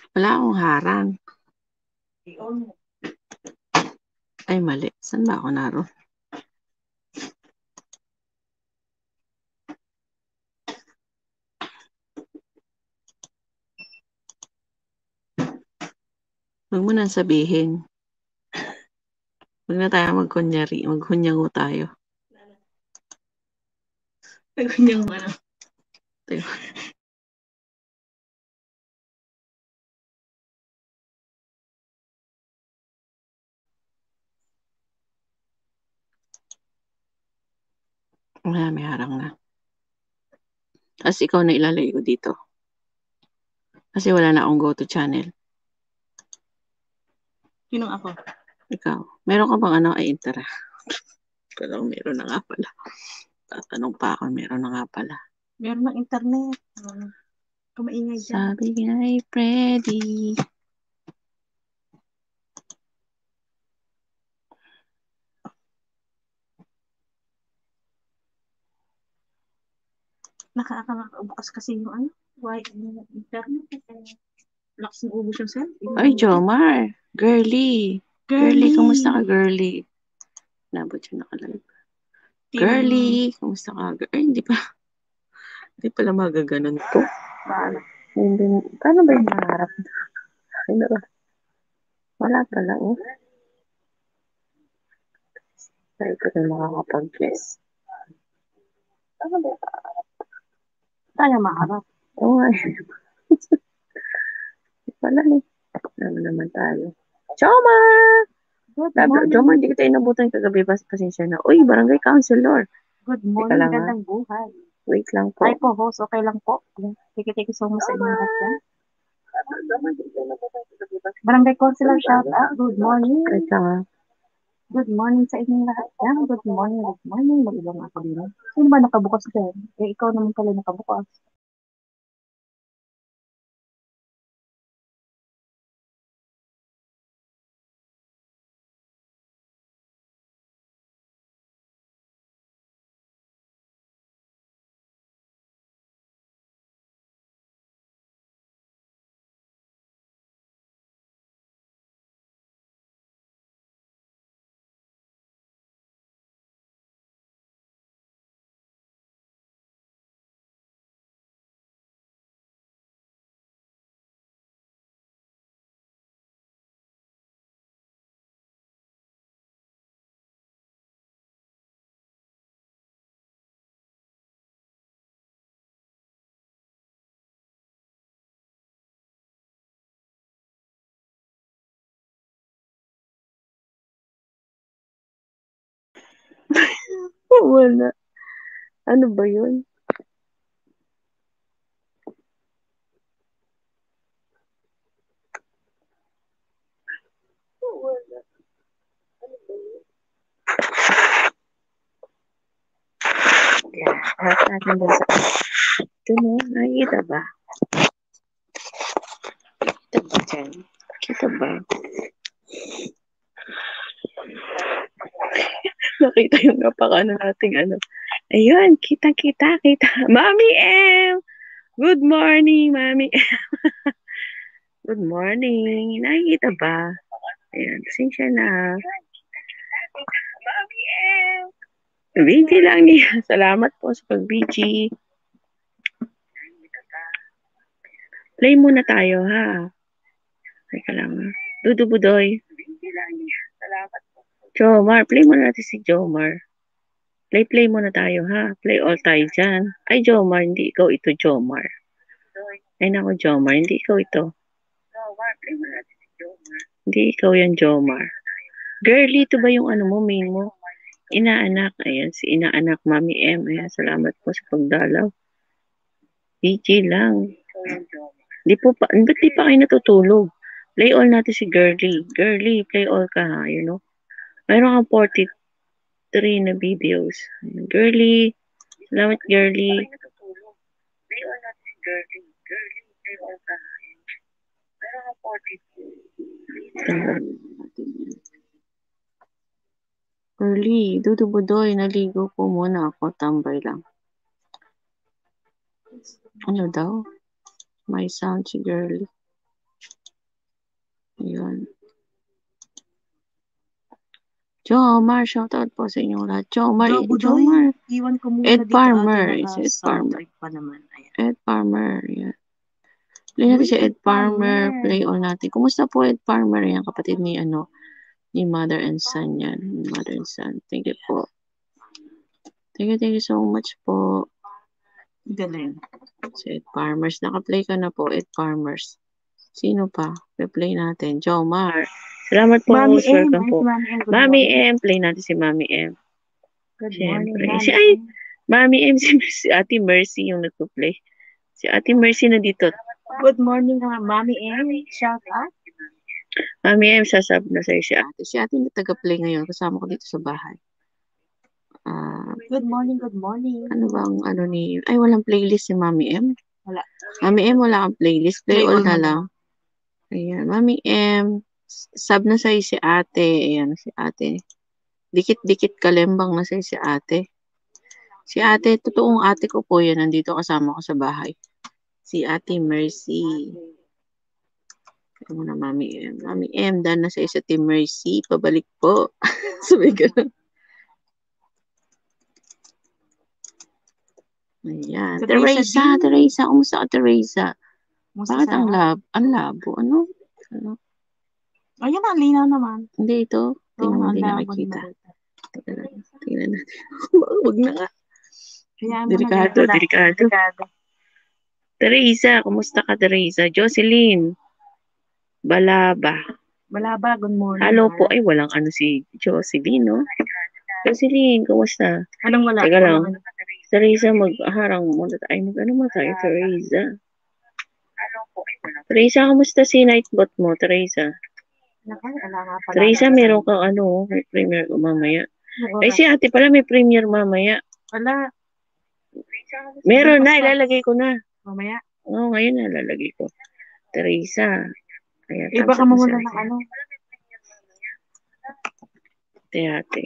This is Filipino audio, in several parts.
Wala akong harang. Ay, mali. Saan ba ako naroon? Huwag mo nang sabihin. Huwag na tayo magkunyari. Maghunyango tayo. Maghunyango ano? Tayo. Wala, may harang na. Tapos ikaw na ilalagay ko dito. Kasi wala na akong go-to channel. Sinong ako? Ikaw. Meron ka bang ano? Ay, intera. Pero meron na nga pala. Tatanong pa ako, meron na nga pala. Meron ng internet. Kumaingay dyan. Sabi nga ay Freddy. Nakakabukas kasi yung ano, internet. Lakas ng ubos yung cell. Ay, Jomar. Girly. Girly, kamusta ka, girly? Nabot yung nakalive. Girly, kamusta ka? Ay, hindi pa. Hindi pala magaganon to. Paano? Paano ba yung naharap? Ano? Wala pala, oh. Try ko na makakapag-guess. Paano ba yung naharap? Tayo maharap. Oo nga. Wala eh. Ano naman tayo? Jomar! Jomar, hindi kita inabutan kagabi. Pasensya na. Uy, barangay councilor. Good morning, gandang buhay. Wait lang po. Ay po, host, okay lang po. Thank you so much sa inyong lahat. Barangay councilor, shout out. Good morning. Wait lang ha. Good morning sa inyong lahat. Good morning, good morning. Mag-ibang ako din. Sino ba nakabukas dyan? Eh, ikaw naman pala nakabukas. Wala. Ano ba yun? Wala. Ano ba yun? Yeah. Harap natin ba sa... Ito no? Nakikita ba? Kita ba dyan? Kita ba? Nakita yung napakano nating ano. Ayun, kita. Mami M! Good morning, Mami M! Good morning. Nakikita ba? Ayan, pasensya na. Mami M! BG lang niya. Salamat po sa pag-BG. Play muna tayo, ha? Teka lang, ha? Dudu Budoy. Salamat po. Jomar, play muna natin si Jomar. Play muna tayo, ha? Play all tayo dyan. Ay, Jomar, hindi ikaw ito, Jomar. Ay, naku, Jomar, hindi ikaw ito. Jomar, play muna natin si Jomar. Hindi ikaw yan, Jomar. Girly, ito ba yung ano mo, main mo? Inaanak. Ayan, si Inaanak, Mami M. Ayan, salamat po sa pagdalaw. DJ lang. Di pa kayo natutulog? Play all natin si Girly. Girly, play all ka ha, you know? Mayroon kang 43 na videos. Girly, salamat Girly. Play all natin si Girly. Girly, play all ka ha. Mayroon kang 43. Girly, dudubudoy, naligo po muna ako, tambay lang. Ano daw? May sound si Girly. Yun. Jomar, shoutout po sa inyong lahat. Jomar, Jomar. Iwan ko muna Ed dito Farmer. ate, Is Ed Farmer. pa naman. Ayan. Ed Farmer. Yan. Play natin si Ed Farmer. Play all natin. Kumusta po Ed Farmer? Yan, kapatid ni ni mother and son yan. Mother and son. Thank you po. Thank you so much po. Galing. Si Ed Farmers. Naka-play ka na po, Ed Farmers. Sino pa? Play natin. Jomar. Salamat po. Mami M. Welcome po. Mami M. Play natin si Mami M. Good morning, Mami M. Mami M. Si Ate Mercy yung nagpo-play. Si Ate Mercy na dito. Good morning, Mami M. Shout out. Mami M. Sasab na sa'yo si Ate. Si Ate na taga-play ngayon. Kasama ko dito sa bahay. Good morning, good morning. Ano bang ay walang playlist si Mami M? Wala. Mami M, wala kang playlist. Play all na lang. Ayan, Mami M. Sub na sa'yo si Ate. Ayan, si Ate. Dikit-dikit kalembang na sa'yo si Ate. Si Ate, totoong ate ko po yan. Nandito kasama ko sa bahay. Si Ate Mercy. Ito mo na, Mami M. Mami M, dahil na sa'yo si Ate Mercy. Pabalik po. Sabi ka na. Ayan. Teresa. Kumusta ka, Teresa? Bakit ang labo? Ano? Ayan, ang linaw naman. Hindi ito. Hindi nakikita. Tingnan natin. Huwag na nga. Delikado. Teresa, kumusta ka, Teresa? Jocelyn. Balaba, good morning. Hello po. Ay, walang si Jocelyn, no? Jocelyn, kumusta? Anong wala? Teka lang. Teresa, magharang muna tayo. Mag-ano mo tayo, Teresa? Teresa, kumusta si Nightbot mo, Teresa? Teresa, meron kang may premiere ko mamaya. Ay, si ate pala may premiere mamaya. Wala. Meron na, ilalagay ko na. Mamaya? Oo, ngayon na, ilalagay ko. Teresa. Ayan, baka mo muna ng Ate.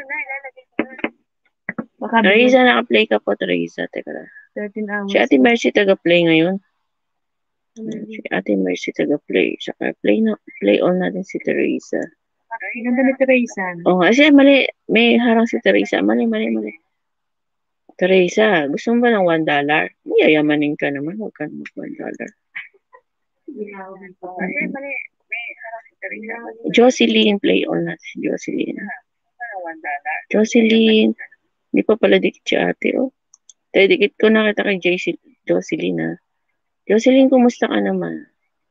Teresa, naka-play ka po, Teresa. Teka lang. 13 hours. Si Ate Mercy taga-play ngayon. Si Ate Mercy taga-play. Saka play all natin si Teresa. Ganda ni Teresa. Oo, kasi mali. May harang si Teresa. Mali. Teresa, gusto mo ba ng $1? Yayamanin ka naman. Huwag ka naman $1. Jocelyn, play all natin. Jocelyn. Hindi pa pala dikit si ate, oh. Tayo dikit ko na kita kay Jocelyn, ha. Jocelyn, kumusta ka naman?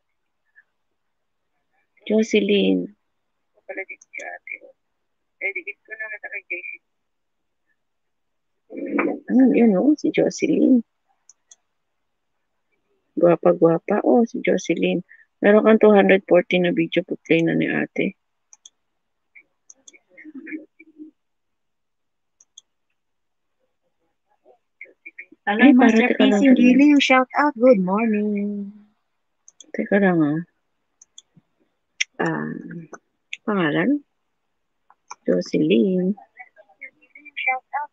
Jocelyn. Pala dikit si ate, oh. Tayo dikit ko na kita kay yun, oh, si Jocelyn. Gwapa. Oh, si Jocelyn. Meron kang 240 na video po play na ni ate. Hello, Master P. Singiliw. Shout out. Good morning. Teka lang, pangalan? Jocelyn. Shout out.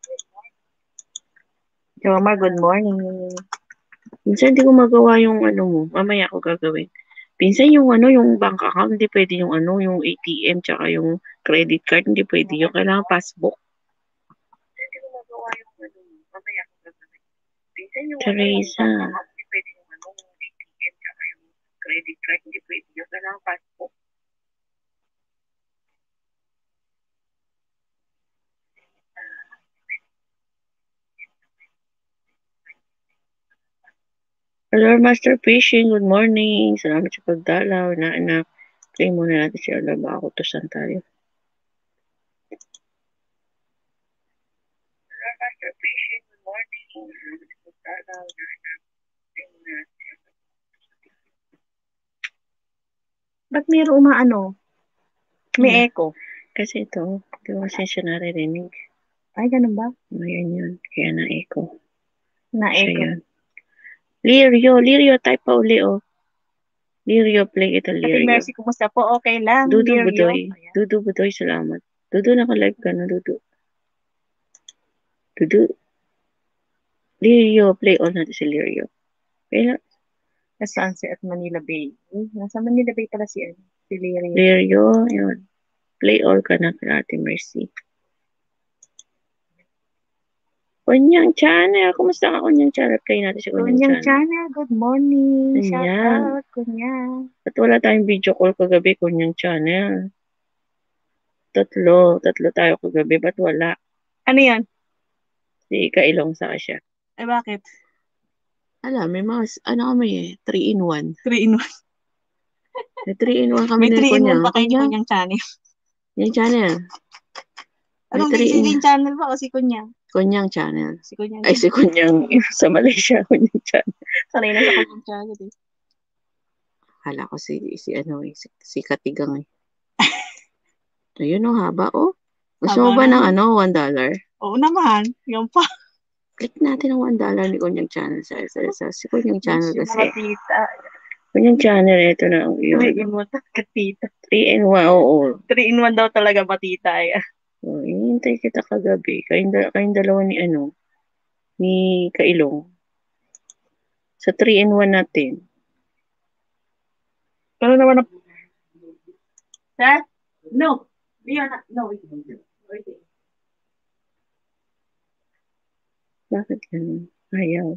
Jomar, good morning. Minsan hindi ko magawa yung mo. Mamaya ako gagawin. Pinsan yung yung bank account, hindi pwede yung yung ATM tsaka yung credit card, hindi pwede yung kailangan passbook. Hindi ko magawa yung mamaya ako gagawin. Pinsan yung Teresa. Hindi pwede yung ATM tsaka yung credit card, hindi pwede yung kailangan passbook. Hello, Master Fishing. Good morning. Salamat sa pagdalaw. Anak. Play muna natin si Alaba. Ako tusan tayo. Hello, Master Fishing. Good morning. Salamat sa pagdalaw. Anak. Play muna natin. Ba't mayroong may echo? Kasi ito, di ba siya naririnig? Ay, ganun ba? Ngayon yun. Kaya na-echo. Na-echo. Lirio, type pa uli, oh. Lirio, play ito, Lirio. Ate Mercy, kumusta po? Okay lang, Dudu Lirio. Budoy, salamat. Dudu, naka-live ka na, Dudu. Lirio, play all natin si Lirio. Kaya Nasaan si at Manila Bay? Nasa Manila Bay pala si Si Lirio. Lirio, yun. Play all ka na kay Ate Mercy. Kunyang Channel. Kumusta ka, Kunyang Channel? Play natin si Kunyang Kunyang Channel. Channel, good morning. Shout Kunyang. out, Kunyang. Ba't wala tayong video call kagabi, Kunyang Channel? Tatlo tayo kagabi. Ba't wala? Ano yan? Si Kailong sa siya. Eh, bakit? Alam, may mga, ano kami 3-in-1. 3-in-1. May 3-in-1 kami May ni 3-in-1 Kunyang. pa kayo ni Kunyang Channel. Kunyang Channel. Anong May 3-in. si Channel ba o si Kunyang? Kunyang Channel. Si Kunyang. Ay, si Kunyang sa Malaysia. Kunyang Channel. Sanay na sa Kunyang Channel eh. Hala ko si Katigang eh. Ayun o, haba o. Gusto mo ba ng $1? Oo naman. Yung pa. Click natin ang $1 ni Kunyang Channel sa si Kunyang Channel kasi. Tita. Kunyang Channel, ito na yun. 3-in-1 katita. 3-in-1, oo. 3-in-1 daw talaga batita eh. Oh, hinihintay kita kagabi. Kayong dalawa ni Kailong. Sa 3-in-1 natin. Pero naman na... Sir? No. No. Bakit ganun? Ayaw.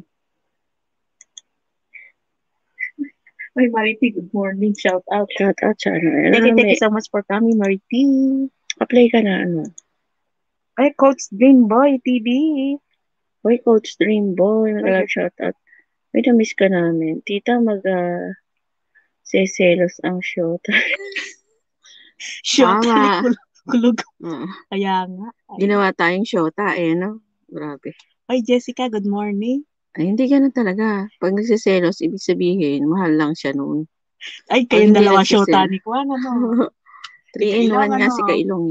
Ay, Mariti, good morning. Shout out. Shout out sa ano. Thank you so much for coming, Mariti. Apply ka na ano. Ay, Coach Dream Boy TV. Hoy, Coach Dream Boy. Shout out. May na-miss ka namin. Tita, seselos ang show. Shot. Kulog. Kaya nga. Ginawa tayong shota eh, no? Grabe. Ay, Jessica, good morning. Ay, hindi ganun talaga. Pag nagsiselos, ibig sabihin, mahal lang siya noon. Ay, kayong dalawa shota ni Kwan, ano? 3-in-1 nga si Kailong.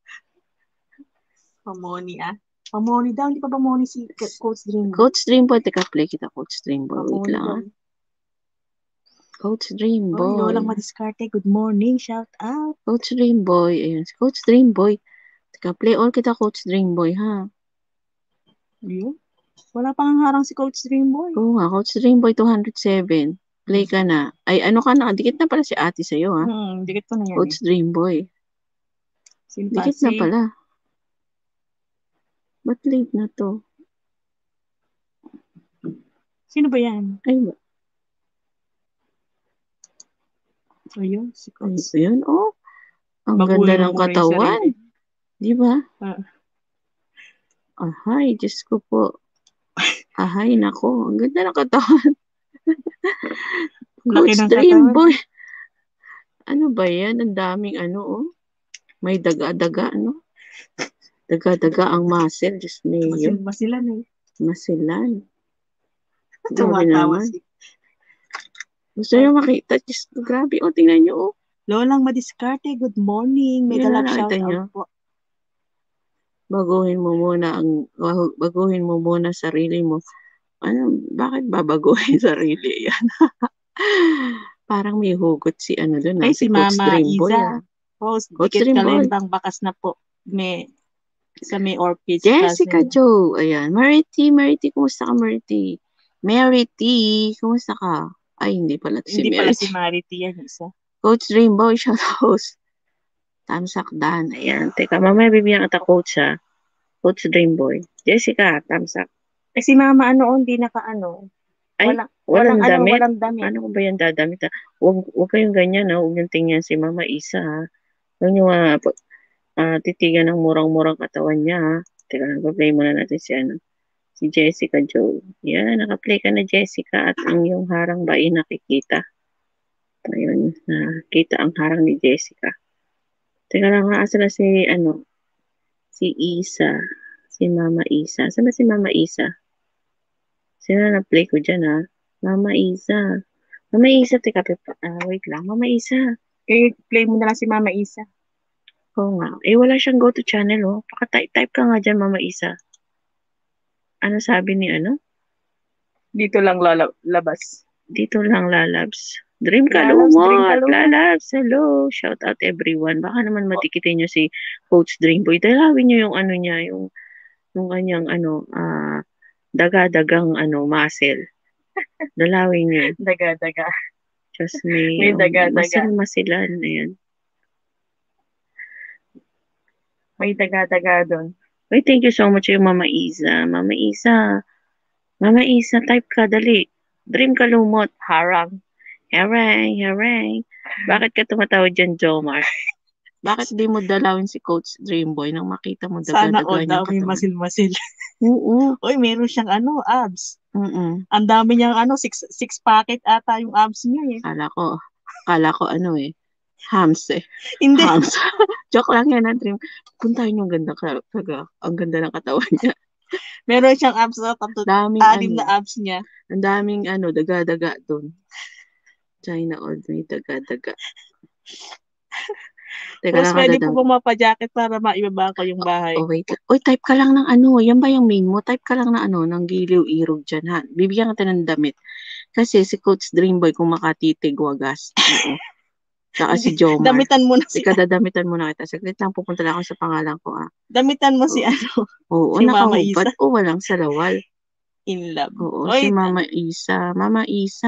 Pamoni, ah. Pamoni daw, hindi pa pamoni si Coach Dream. Coach Dream Boy, teka, play kita, Coach Dream Boy. Wait lang, ah. Coach Dream Boy. Oh, Lolang Madiskarte, good morning, shout out. Coach Dream Boy, ayun, si Coach Dream Boy. Teka, play all kita, Coach Dream Boy, ha? Ayun. Wala pang harang si Coach Dream Boy. Oo nga, Coach Dream Boy 207. Play ka na. Ay, ano ka na? Dikit na pala si ate sa'yo, ha? Dikit ko na yan. Coach Dream Boy. Dikit na pala. Ba't late na to? Sino ba yan? Ay, ba? Ayun, si Coach. Ayun, oh. Ang ganda ng katawan. Di ba? Ahay, Diyos ko po. Ahay, nako. Ang ganda ng katawan. Coach Dream Boy. Ano ba yan? Ang daming ano, oh. May daga-daga, no? Daga-daga ang muscle. Diyos niyo. Masilan eh. Masilan. Grabe naman. Gusto nyo makita? Diyos ko, grabe. O, tingnan nyo, oh. Lolang Madiskarte, good morning. Mega love shout out po. Baguhin mo muna sarili mo. Ano, bakit babaguhin sarili yan? Parang may hugot si ano doon. Ay, si Coach Mama Dream Boy, Iza. Coach Dream Boy. Bakas na po. May orchids. Jessica Jo. Ayan. Marity, kumusta ka, Marity? Marity, kumusta ka? Ay, hindi pala si Marity. Hindi pala si Marity yan, isa. Coach Dream Boy, shout out. Tamsak Dan. Ayan. Teka, mamaya bibigyan kita, Coach, ha? Coach Dream Boy. Jessica, tamsak. Eh, si Mama, hindi naka-ano. Ay, walang damit? Walang damit. Ano ko ba yan dadamit? Huwag kayong ganyan, ha? Huwag yung tingnan si Mama Isa, ha? Huwag nyo titigan ng murang-murang katawan niya, ha? Teka, nag-play muna natin si Jessica Jo. Yan, naka-play ka na, Jessica, at ang iyong harang ba ay nakikita? Ayun, nakita ang harang ni Jessica. Teka lang, asa na si Isa, si Mama Isa. Saan ba si Mama Isa? Sino na play ko dyan, ha? Mama Isa. Mama Isa, teka, wait lang. Mama Isa. Play mo na lang si Mama Isa. Oo nga. Wala siyang go-to channel, oh. Paka-type ka nga dyan, Mama Isa. Ano sabi ni ano? Dito lang lalabas. Dito lang lalabs. Dream Kalumot, lalabs. Hello. Shout out everyone. Baka naman matikitin nyo si Coach Dream Boy. Dalawin nyo yung ano niya, yung kanyang daga-dagang muscle. Dalawin nyo. Daga-daga. Diyos me, May daga-daga. masil-masilan. Ayan. May daga-daga doon. Uy, thank you so much yung Mama Isa. Mama Isa, type ka, dali. Dream ka lumot, harang. Harang. Bakit ka tumatawag dyan, Jomar? Bakit di mo dalawin si Coach Dreamboy nang makita mo Sana daga-daga all niyang daw may katawan? masil-masil. Oo. Uy, meron siyang abs. Mm. Ang dami niyang six packet ata yung abs niya eh. Kala ko hams eh. Hindi. Hams. Joke lang yan, Dream. Puntahan yung ganda ang ganda ng katawan niya. Meron siyang abs Daming anim na abs niya. Ang daming daga-daga doon. China old may daga-daga. Teka Tapos lang, pwede po bumapajacket para maibaba ko yung bahay. Oh, wait. Uy, type ka lang ng yan ba yung main mo? Type ka lang ng giliw irog dyan, ha? Bibigyan kita ng damit. Kasi si Coach Dreamboy kung makatitig, wagas. Oo. Saka si Jomar. Damitan mo na dadamitan mo na kita. Saglit lang, pupunta lang ako sa pangalan ko, ah. Damitan mo si Oo, si Mama Isa. nakahubad o walang salawal. In love. Oo, si Mama Isa. Mama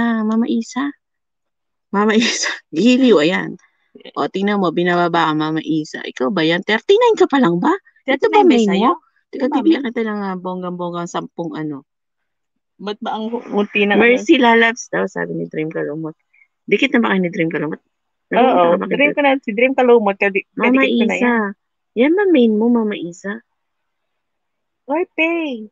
Isa. Giliw, ayan. O, tingnan mo, binababa ka, Mama Isa. Ikaw ba yan? 39 ka pa lang ba? Ito ba main mo? Teka, bibigyan kita ng bonggang-bonggang 10 Ba't ba ang munti ng Mercy Lalabs daw, sabi ni Dream Kalumot. Dikit na ba kayo ni Dream Kalumot? Oo, si Dream Kalumot. Mama Isa. Yan ba main mo, Mama Isa? Or pay.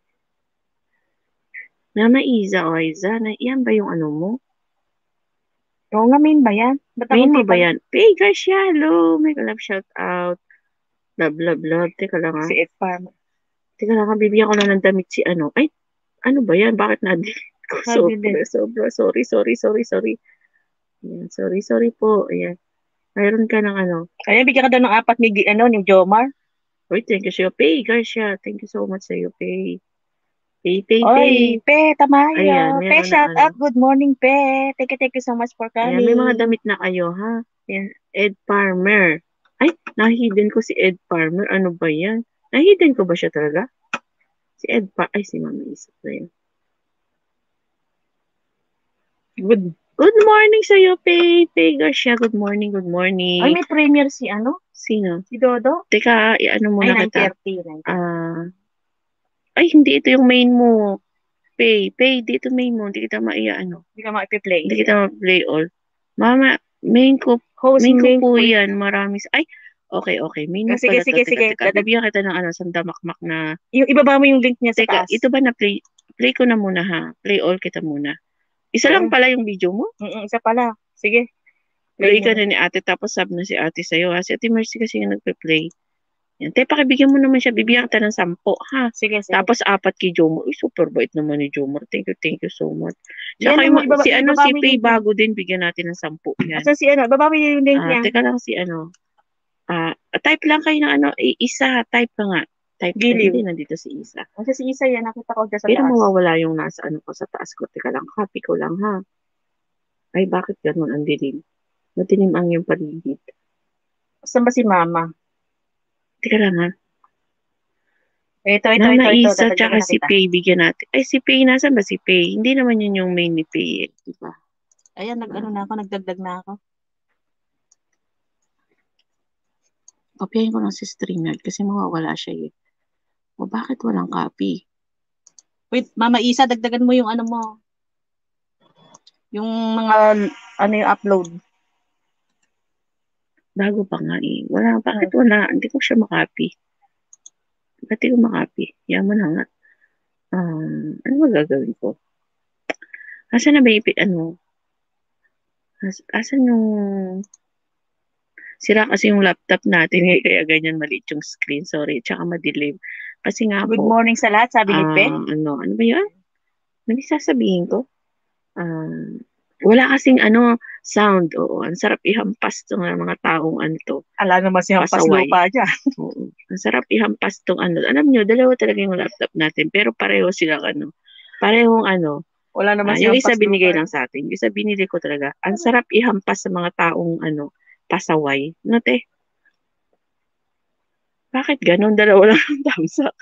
Mama Isa, o Isa, yan ba yung mo? Oo nga, main ba yan? Main mo ba yan? Pay, guys, hello. May love shout out. Love. Teka lang, Si Ed Farmer. Teka lang, bibigyan ko lang ng damit si Ay, ano ba yan? Bakit na-delete ko? Sobra. Sorry. Ayan, sorry po. Ayan. Mayroon ka ng Kaya bigyan ka daw ng 4 ni Jomar. Uy, thank you sa'yo. Pay, Garcia. Thank you so much sa'yo, Pay. Pay. Oy, Pe, tamayo. Ayan, Pe, shout out. Good morning, Pe. Thank you so much for coming. Ayan, may mga damit na kayo, ha? Ayan, Ed Farmer. Ay, nahidden ko si Ed Farmer. Ano ba yan? Nahidden ko ba siya talaga? Si Ed Farmer. Ay, si Mama Isa. Ayan. Good morning sa'yo, Pay. Pay, Garcia. Good morning. Ay, may premier si Sino? Si Dodo? Teka, muna kita. 9:30. Ay, hindi ito yung main mo. Pay, dito main mo. Hindi kita Hindi ka ma-play. Hindi kita ma-play all. Mama, main ko po yan. Marami. Ay, okay. Main mo pala. Sige. Teka. Bibigyan kita ng sandamakmak na. Yung ibaba mo yung link niya sa taas. Ito ba na play? Play ko na muna, ha? Play all kita muna. Isa lang pala yung video mo? Isa pala. Sige. Play ka na ni ate, tapos sub na si ate sa'yo, ha? Si ate Mercy kasi yung nagpe-play. Yan. Te, pakibigyan mo naman siya. Bibigyan kita ng 10, ha? Sige. Tapos 4 kay Jomar. Uy, super bait naman ni Jomar. Thank you so much. Tsaka si Pay bago din, bigyan natin ng 10. Yan. Asa si baba mo yung link niya. Teka lang si type lang kayo ng isa, type ka nga. Type Giliw. Hindi, nandito si Isa. Asa si Isa yan, nakita ko dyan sa taas. Pero mawawala yung nasa ko sa taas ko. Teka lang, copy ko lang, ha? Ay, bakit ganun ang dilim? Matinim ang yung paligid. Saan ba si Mama? Teka lang, ha? Ito. Mama Isa, tsaka si Pay, bigyan natin. Ay, si Pay, nasan ba si Pay? Hindi naman yun yung main ni Pay, diba? Ayan, nagdagdag na ako. Kopyahin ko lang si StreamYard kasi mawawala siya eh. O bakit walang copy? Wait, Mama Isa, dagdagan mo yung mo. Yung mga, yung upload. Bago pa nga eh. Bakit wala? Hindi ko siya makopy. Bakit ko makopy? Yaman na nga. Ano magagawin ko? Asan na ba asan yung sira kasi yung laptop natin kaya ganyan maliit yung screen. Sorry. Tsaka madilim. Kasi nga Good morning sa lahat, sabi ni Pe. Ano ba yun? Ano sasabihin ko? Wala kasing sound. Oo. Ang sarap ihampas tong mga taong to. Ala naman si hampas lupa dyan. Oo. Ang sarap ihampas tong Alam nyo, dalawa talaga yung laptop natin. Pero pareho silang Parehong wala naman si yung hampas isa binigay lupa. lang sa atin. Yung isa binili ko talaga. Ang sarap ihampas sa mga taong pasaway. No, te? Bakit ganon? Dalawa lang ang thumbs up.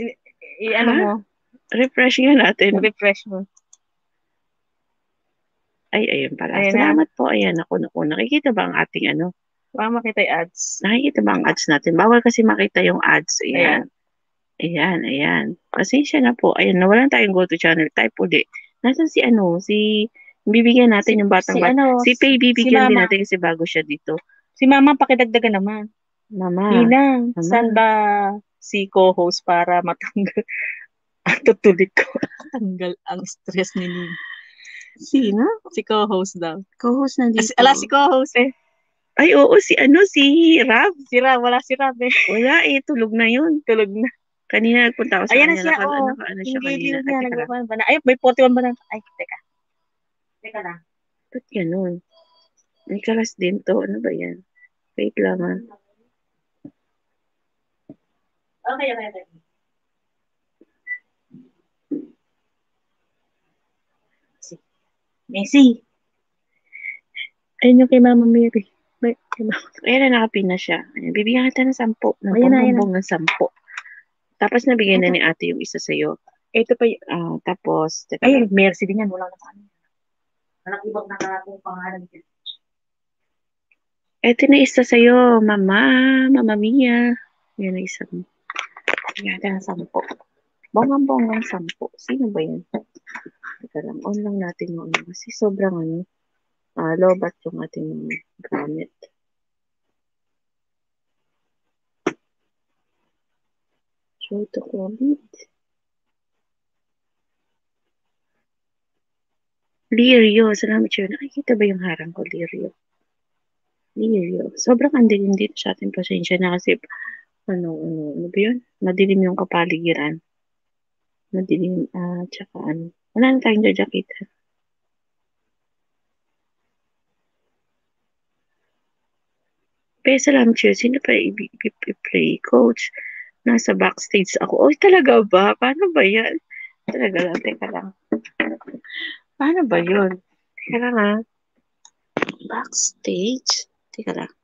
Mo? Refresh nga natin. Refresh mo. Ay, ayun pala. Ayan na. Salamat po. Ayan, ako. Nakikita ba ang ating ano? Baka makita yung ads. Nakikita ba ang ads natin? Bawal kasi makita yung ads. Ayan. Ayan. Pasensya na po. Ayan, nawalan tayong go to channel. Type ulit. Nasaan si ano? Bibigyan natin yung batang Si bata. ano, Si Pay, bibigyan din Mama. natin kasi bago siya dito. Si Mama, pakidagdagan naman. Mama. Ninang, Mama. saan ba si co-host para matanggal? Tutulik ko. Tanggal ang stress ni Ninang. Sino? Si co-host daw. Co-host nandito. Si co-host eh. Ay, oo, si Rab. Si Rab, wala si Rab eh. Wala eh, tulog na yun. Tulog na. Kanina nagpunta ako sa Ayan na kanya. siya, oh. Naka-ano siya Yung kanina. giliw niya, Ay, teka lang. nagbubuhan ba na? Ay, may 41 ba na? Ay, teka. Teka na. Ba't ganun? May kalas din to. Ano ba yan? Wait lang ah. Okay. Messi. Ayun yung kay Mama Mary. Ayan na, nakapin na siya. Ayan, bibigyan kita ng 10. Ayan na. Ng 10. Tapos nabigyan na ni ate yung isa sa'yo. Ito pa Tapos, teka ay, lang. Mercy din yan. Wala na paano. Walang ibang nakakatong pangalan. Ito na isa sa'yo, Mama Mia. Yan na isa mo. Bigyan kita ng 10. Bonggang 10. Sino ba yan? Teka lang, on lang natin yung ano. Kasi sobrang lobat yung ating gamit. Show to COVID. Lirio, salamat siya. Nakikita ba yung harang ko, Lirio? Sobrang andilim dito sa ating pasensya na kasi ano ba yun? Madilim yung kapaligiran. Madilim, tsaka ano. Wala na tayong jajakitan. Pero salamat siya. Sino pa i-play? Coach, nasa backstage ako. Oy, talaga ba? Paano ba yan? Teka lang. Paano ba yun? Teka lang ha. Backstage? Teka lang.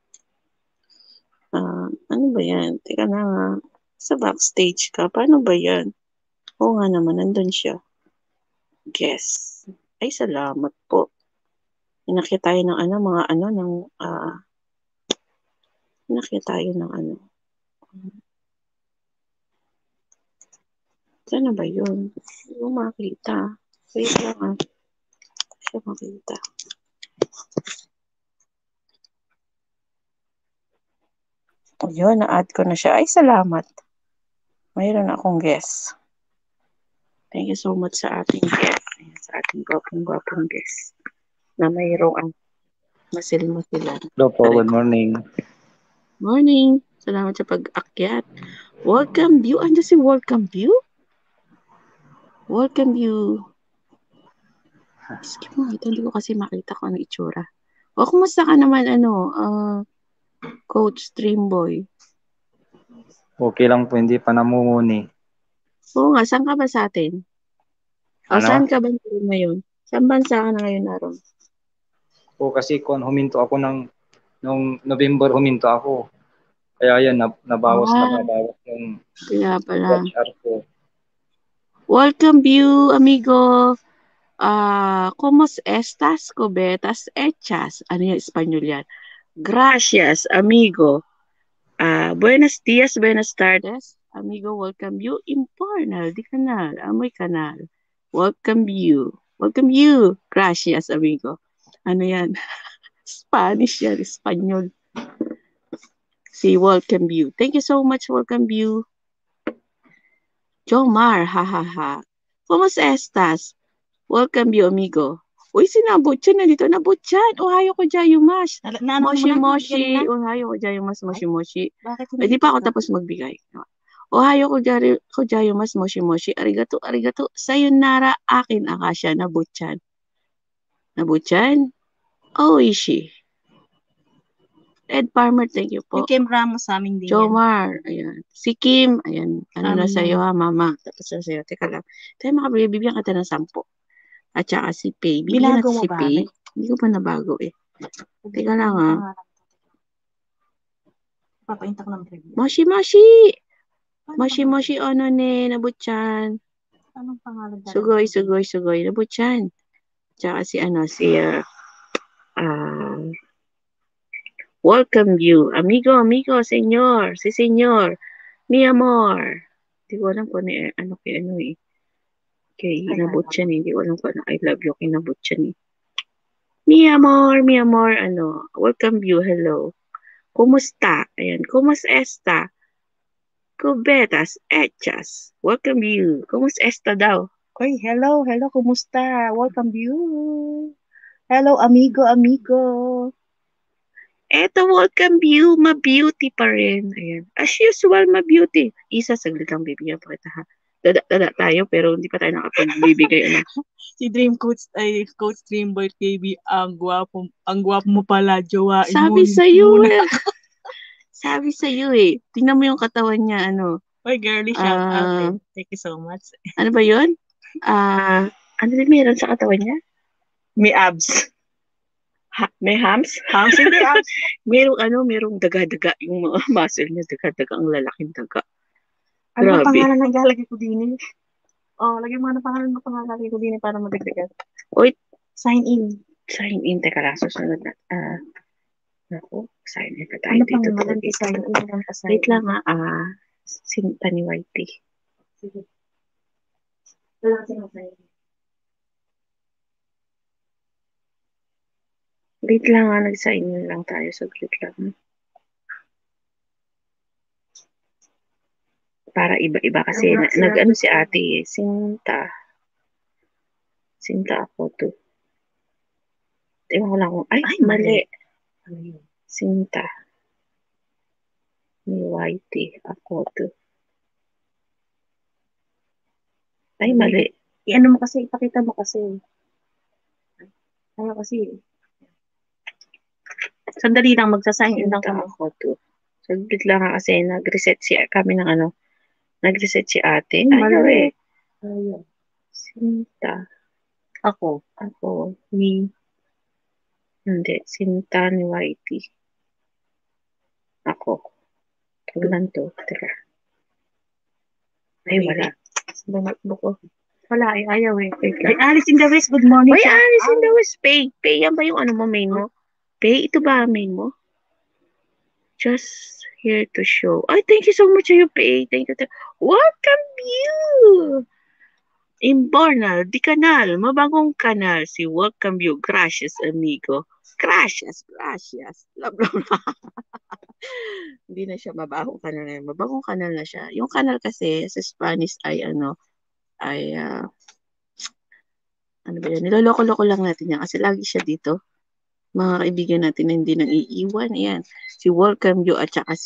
Ano ba yan? Teka lang ha. Sa backstage ka? Paano ba yan? Oo nga naman, nandun siya. Guess. Ay, salamat po. Inakit tayo ng inakit tayo ng ano. Sana ba yun? Hindi ko makita. Wait lang ah. Hindi ko makita. Yun, na-add ko na siya. Ay, salamat. Mayroon akong guess. Thank you so much sa ating guest. Sa ating gwapong guest. Na mayroong masil-masilan. Hello po, good morning. Morning. Salamat sa pag-akyat. Welcome view. Ano si welcome view? Welcome view. Skip mo. Hindi ko kasi makita kung ano itsura. O, kumusta ka naman, Coach Streamboy? Okay lang po, hindi pa namumuni. Oo nga, saan ka ba sa atin? O, saan ka ba ngayon? Saan bansa ka na ngayon, Aron? O kasi kung huminto ako nung November huminto ako. Kaya yan, nabawas yung Kaya pala. HR ko. Welcome view, amigo. ¿Cómo estás? Cobetas hechas. Ano yung Espanyol yan? Gracias, amigo. Buenos días, buenas tardes. Amigo, welcome you. Imparnal, di kanal. Amoy kanal. Welcome you. Welcome you. Gracias, amigo. Ano yan? Spanish yan, Espanyol. Si welcome you. Thank you so much, welcome you. Jomar, ha. ¿Cómo estás? Welcome you, amigo. Uy, sinabot siya. Nandito na butyan. Ohayo ko Jayumash. Moshi. Ohayo ko Jayumash. Moshi. Hindi pa ako tapos magbigay. Ohayo ko Jayumash. Moshi. Arigato. Sayonara. Akin Akasha. Nabutyan. Oishi. Ed Farmer, thank you po. Yung Kim Ramos sa amin din. Jomar, ayan. Si Kim, ayan. Ano na sa'yo ha, mama? Tapos na sa'yo. Teka lang. Tayo bibigyan kita ng 10. At saka si Pay. Bibigyan natin si Pay. Hindi ko pa nabago eh. Teka lang ha. Papaintak ng preview. Moshi. Moshi, ano ne, nabutyan. Anong pangalan? Sugoy, nabutyan. Tsaka welcome you. Amigo, senyor. Si senyor. Mi amor. Hindi ko alam kung ano eh. Kay Nabutchan eh. Hindi ko alam kung ano. I love you kay Nabutchan eh. Mi amor, welcome you, hello. Kumusta? Ayan, kumus esta? Kubetas, echas. Welcome you. Kumus esta daw? Oy, hello, kumusta? Welcome you. Hello, amigo. Eto, welcome you. Ma-beauty pa rin. Ayan. As usual, ma-beauty. Isa, saglit lang bibigyan pa kita ha. Dada tayo, pero hindi pa tayo nakapagbibigay. Si Coach Dreamboy KB, ang gwapo mo pala, jowain mo. Sabi sa'yo eh. Sabi sa'yo eh. Tingnan mo yung katawan niya, Oy, girly, shout out. Thank you so much. Ano ba yun? Ano din meron sa katawan niya? May abs. May hams? Hindi abs. merong daga-daga yung mga muscle niya, daga-daga, ang lalaking daga. Ano ba Grabe. pangalan ng lalagay ko din eh? Oh, lagyan mo na pangalan ng pangalan ko din para madagdagan. Oy, sign in. Teka lang, susunod na. Naku, sign in pa tayo Ano dito. pangalan ko sign in? Wait lang Sinta ni Whitey. Sige. Wala kasi sign in. Wait lang nag-sign in lang tayo. Saglit lang. Para iba-iba kasi nag-ano si ate eh. Sinta ako to. Ewan ko lang kung, ay mali. Sinta ni Whitey ako to. Ay mali. Ano mo kasi, ipakita mo kasi. Ano kasi. Sandali lang, magsasign in lang kami. Ako to. Saglit lang kasi nag-reset kami ng nag-reset si ate. Mali. Sinta. Ako. Hindi. Sinta ni Whitey. Ako. Taglan to. Teka. Ay, wala. Sa notebook ko. Wala, ayaw eh. Ay, Alice in the West, good morning. Uy, Alice in the West. Pay. Yan ba yung main mo? Pay? Ito ba main mo? Just here to show. Ay, thank you so much, you pay. Thank you. Welcome you! Imbornal, di kanal, mabagong kanal, si Welcome You, gracias amigo. Gracias. Love. Hindi na siya mabagong kanal na yun. Mabagong kanal na siya. Yung kanal kasi sa Spanish ay ano ba yan? Niloloko-loko lang natin yan kasi lagi siya dito. Mga kaibigan natin na hindi nang iiwan. Ayan. Si Welcome You at saka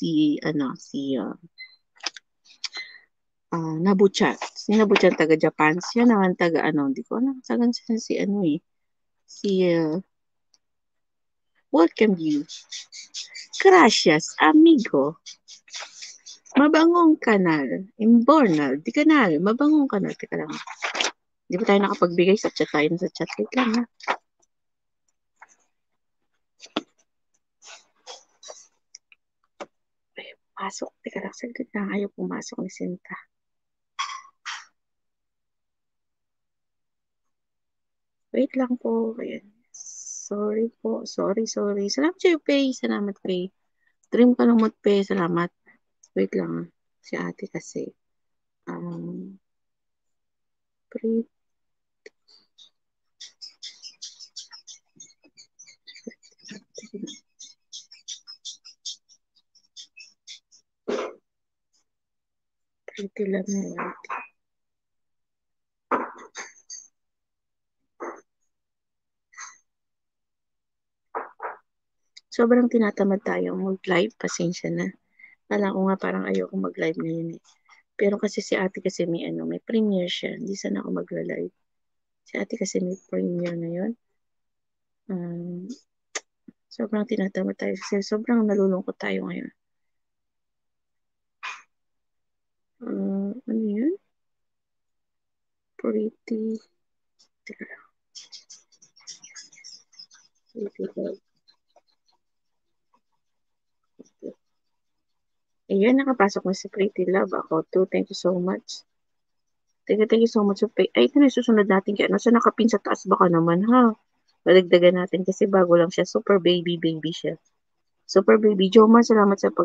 Nabuchan. Si Nabuchan taga Japan. Siya naman taga hindi ko alam. Taga si Welcome You. Gracias, amigo. Mabangong kanal. Imbornal. Di kanal. Mabangong kanal. Teka lang. Di ba tayo nakapagbigay sa chat tayo sa chat? Wait lang ha. Ay, pasok. Teka lang. Saglit lang. Ayaw pumasok ni Sinta. Wait lang po. Ayan. Sorry po. Sorry. Salamat sa'yo, Pay. Salamat, Pay. Dream ka ng mood, Pay. Salamat. Wait lang. Si ate kasi. Pretty. Pretty lang na ate. Sobrang tinatamad tayo mag-live. Pasensya na. Kala ko nga parang ayoko mag-live ngayon eh. Pero kasi si ate kasi may premiere siya. Hindi sana ako magla-live. Si ate kasi may premiere ngayon. Sobrang tinatamad tayo kasi sobrang nalulungkot tayo ngayon. Ano yun? Pretty. Teka lang. Pretty love. Ayan, nakapasok na si Pretty Love. Ako too. Thank you so much. Thank you so much sa pay. Ay, ito na yung susunod natin kaya nasa nakapin sa taas baka naman ha. Dadagdagan natin kasi bago lang siya. Super baby siya. Super baby. Jomar, salamat sa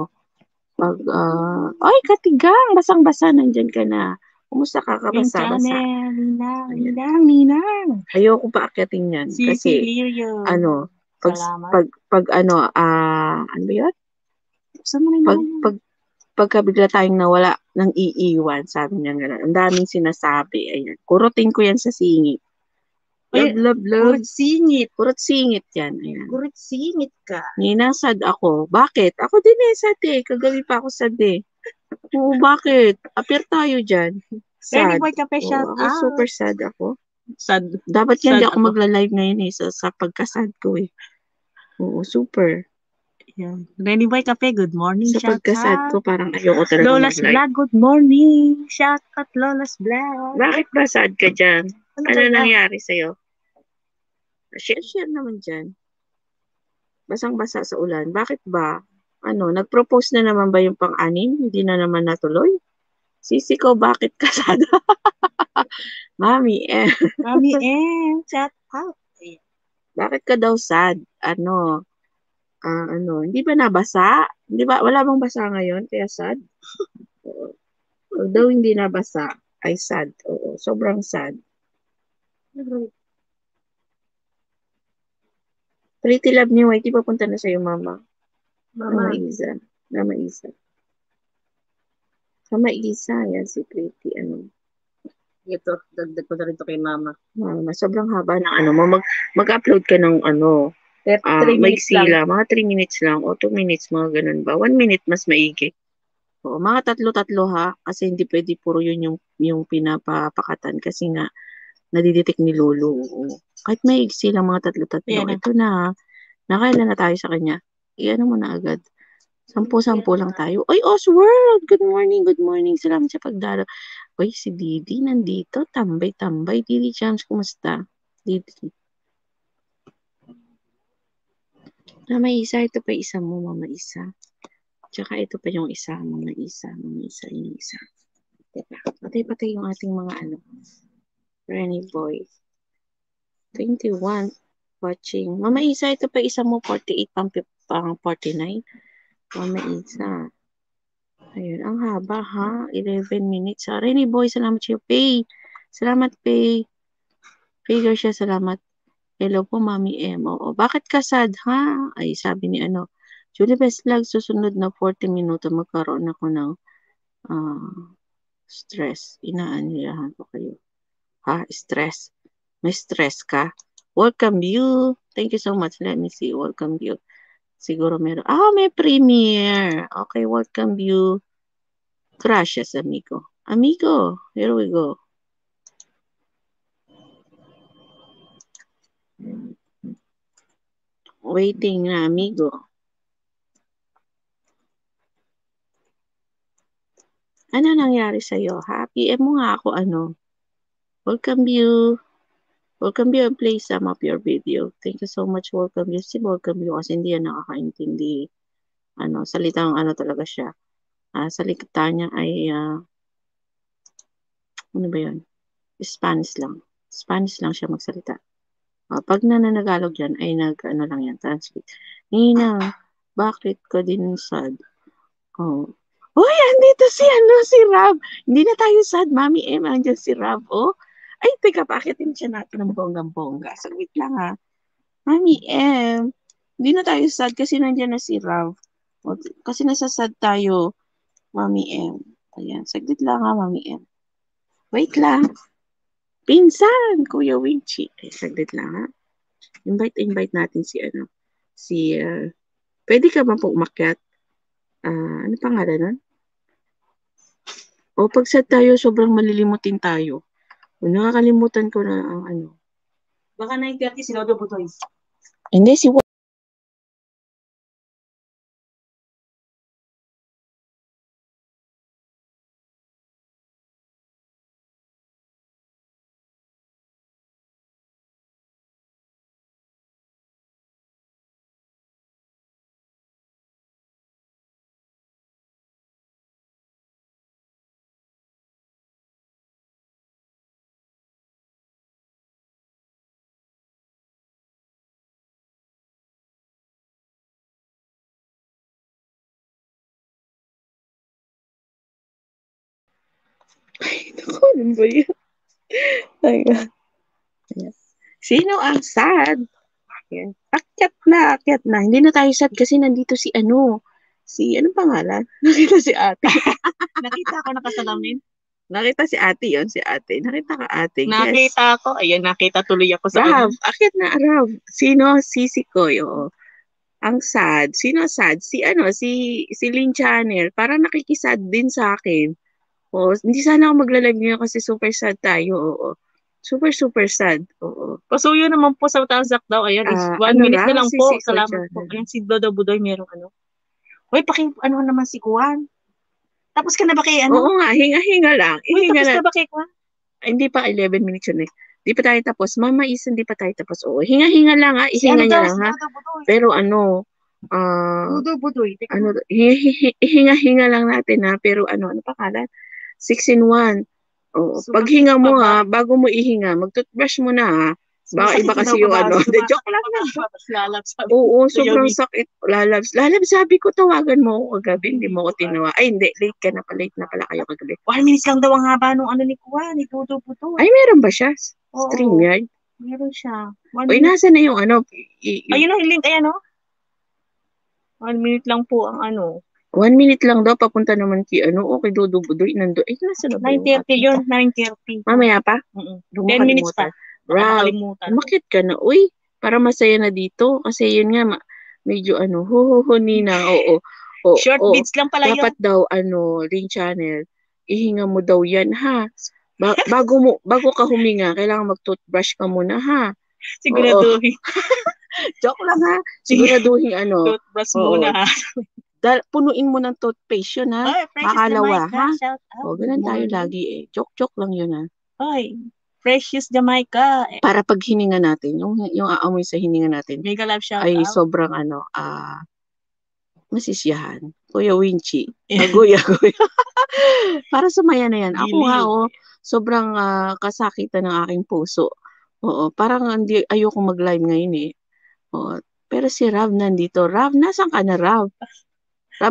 ay, Katigang! Basang-basa, nandyan ka na. Kumusta ka? Pink Kabasa-basa. channel, Ninang, Ayan. Ninang, Ninang. Ayoko pa akyatin yan. Sisi Kasi, Lirio. ano, Salamat. ano ba yun? Buksan mo na yung Pag, mga yan. pag, pagka bigla tayong nawala ng iiwan, sabi niya gano'n. Ang daming sinasabi. Ayan. Kurutin ko yan sa singit. Ay, Love. Kurot singit. Kurot singit yan. Ayan. Kurot singit ka. Ninasad ako. Bakit? Ako din sad eh. Kagabi pa ako sad eh. Oo, bakit? Appear tayo dyan. Ready Sad. boy kape, Oo, shout ako out. super sad ako. Sad. Dapat nga Sad hindi ako ako. magla-live ngayon eh sa pagkasad ko eh. Oo, super. Yan. Ready boy kape, good morning, Sa shout pagkasad ko out. parang ayoko talaga Lola's mag-live. Vlog, good morning. Shout out Lola's Vlog. Bakit ba sad ka dyan? Ano Ano ba yan? nangyari sa'yo? Share naman dyan. Basang-basa sa ulan. Bakit ba? Ano, nag-propose na naman ba yung pang-anim? Hindi na naman natuloy? Sisi ko, bakit kasada? Mami, Mami shout out. Ayan. bakit ka daw sad? Hindi ba nabasa? Hindi ba, wala bang basa ngayon? Kaya sad? Oo. Although hindi nabasa, ay sad. Oo, sobrang sad. Pretty love ni Whitey, papunta na sa'yo, mama. Mama Isa. Mama Isa. Mama Isa, yan si Pretty, Ito, dagdag ko na rin to kay mama. Mama, sobrang haba ng mag-upload ka ng 3 minutes maiksi lang. lang, mga 3 minutes lang, o 2 minutes, mga ganun ba? 1 minute mas maigi. Oo, mga tatlo-tatlo ha, kasi hindi pwede puro yun yung pinapapakatan kasi nga, nadidetect ni Lolo. Oo. Kahit maiksi lang mga tatlo-tatlo. Ayan na. Ito na ha, nakailan na tayo sa kanya. Iyan mo na agad. 10-10 lang tayo. Oy, Oswald! Good morning. Salamat sa pagdalo. Oy, si Didi nandito. Tambay-tambay. Didi Chams, kumusta? Didi. Mama Isa, ito pa isa mo, Mama Isa. Tsaka ito pa yung isa, Mama Isa, yung isa. Diba? Patay-patay yung ating mga Renny boy. 21 watching. Mama Isa, ito pa isa mo, 48 pang 49. Mama Isa. Ayun, ang haba ha. 11 minutes ha. Renny boy, salamat sa'yo. Pay. Salamat, Pay. Pay Garcia, salamat. Hello po, Mami M. Oo. Bakit ka sad, ha? Ay, sabi ni Julie Best Vlog, susunod na 40 minuto magkaroon ako ng stress. Inaanilahan ko kayo. Ha? Stress. May stress ka? Welcome you. Thank you so much. Let me see. Welcome you. Siguro meron. May premiere. Okay, welcome you. Gracias, amigo. Amigo, here we go. Waiting na, amigo. Ano nangyari sa'yo? Ha? PM mo nga ako, Welcome you. Welcome you and play some of your video. Thank you so much, welcome you. Si welcome you kasi hindi yan nakakaintindi. Salitang talaga siya. Salita niya ay, ano ba yun? Spanish lang. Spanish lang siya magsalita. Pag nananagalog yan, ay lang yan, translate. Ninang, bakit ka din sad? Oh. Uy, andito si Rob. Hindi na tayo sad, Mami M. Andiyan si Rob, oh. Ay, teka, pakitin siya natin ng bonggang-bongga. Saglit lang, ha. Mami M. Hindi na tayo sad kasi nandiyan na si Rob. Kasi nasa sad tayo, Mami M. Ayan, saglit lang, ha, Mami M. Wait lang. Pinsan, Kuya Winchi. Ay, saglit lang, ha. Invite natin pwede ka ba po umakyat? Ano pangalan nun? O pag sad tayo, sobrang malilimutin tayo. O nakakalimutan ko na ang Baka 9:30 si Lodo Butoy. Hindi, si Ay, naku, ano ba yun? Ay, ayan. Sino ang sad? Ayan. Akyat na. Hindi na tayo sad kasi nandito si anong pangalan? Nakita si ate. Nakita ko nakasalamin. Nakita si ate yun, si ate. Nakita ka ate, guess. Nakita ko. Ayan, nakita tuloy ako sa Rav, akyat na, Rav. Sino? Si Koy, oo. Ang sad. Sino sad? Si Lynn Channel. Parang nakikisad din sa akin. Oo, hindi sana ako magla-live ngayon kasi super sad tayo, oo. Super, super sad, oo. Pasuyo naman po sa Tazak daw. Ayan, one minute na lang Si po. Koy Salamat po. Channel. Ayan, si Dodo Budoy, merong ano. Uy, naman si Kuan. Tapos ka na ba kay ano? Oo nga, hinga-hinga lang. Uy, Ihinga tapos lang. ka ba kay Kuan? Ay, hindi pa 11 minutes yun eh. Di pa tayo tapos. Mama Is, hindi pa tayo tapos. Oo, hinga-hinga lang ha. Ihinga niya lang ha. Dodo Budoy. Pero Dodo Budoy. Teka. hinga-hinga lang natin ha. Pero ano pangalan? 6 in 1. Oo. Super Pag hinga mo pa ba? ha, bago mo ihinga, mag-toothbrush mo na ha. Baka iba kasi yung ano. Joke lang yan. Oo, sobrang sakit. Lalabs, sabi ko, tawagan mo ako kagabi. Hindi mo ako tinawa. Ay, hindi. Late ka na pala. Late na pala kayo kagabi. 1 minutes lang daw ang haba nung ano ni Kuan, ni Dodo Budoy. Ay, meron ba siya? Oo. StreamYard? Meron siya. Uy, nasa na yung ano? Ayun ang link, ayan o. 1 minute lang po ang ano. 1 minute lang daw, papunta naman kay okay, Dodo Budoy, nando. Ay, nasa na ba yung 9:30 yun, 9:30. Mamaya pa? 10 minutes pa. Rav, Nakalimutan. umakit ka na. Uy, para masaya na dito. Kasi yun nga, medyo Nina, oo. Short beats lang pala yun. Dapat daw, Ring Channel, ihinga mo daw yan, ha? Bago ka huminga, kailangan mag-toothbrush ka muna, ha? Siguraduhin. Joke lang, ha? Siguraduhin, Toothbrush muna, ha? Punuin mo ng toothpaste yun, ha? Ay, Makalawa, ha? Shout out. Ganun tayo lagi, eh. Joke lang yun, ha? Ay, Precious Jamaica. Para pag hininga natin, yung aamoy sa hininga natin, Mega love shout ay out. sobrang masisiyahan. Kuya Winchi. Guya. Para sumaya na yan. Ako nga, sobrang kasakitan ng aking puso. Oo, parang ayoko mag-live ngayon eh. Oo, pero si Rav nandito. Rav, nasan ka na, Rav? Rav.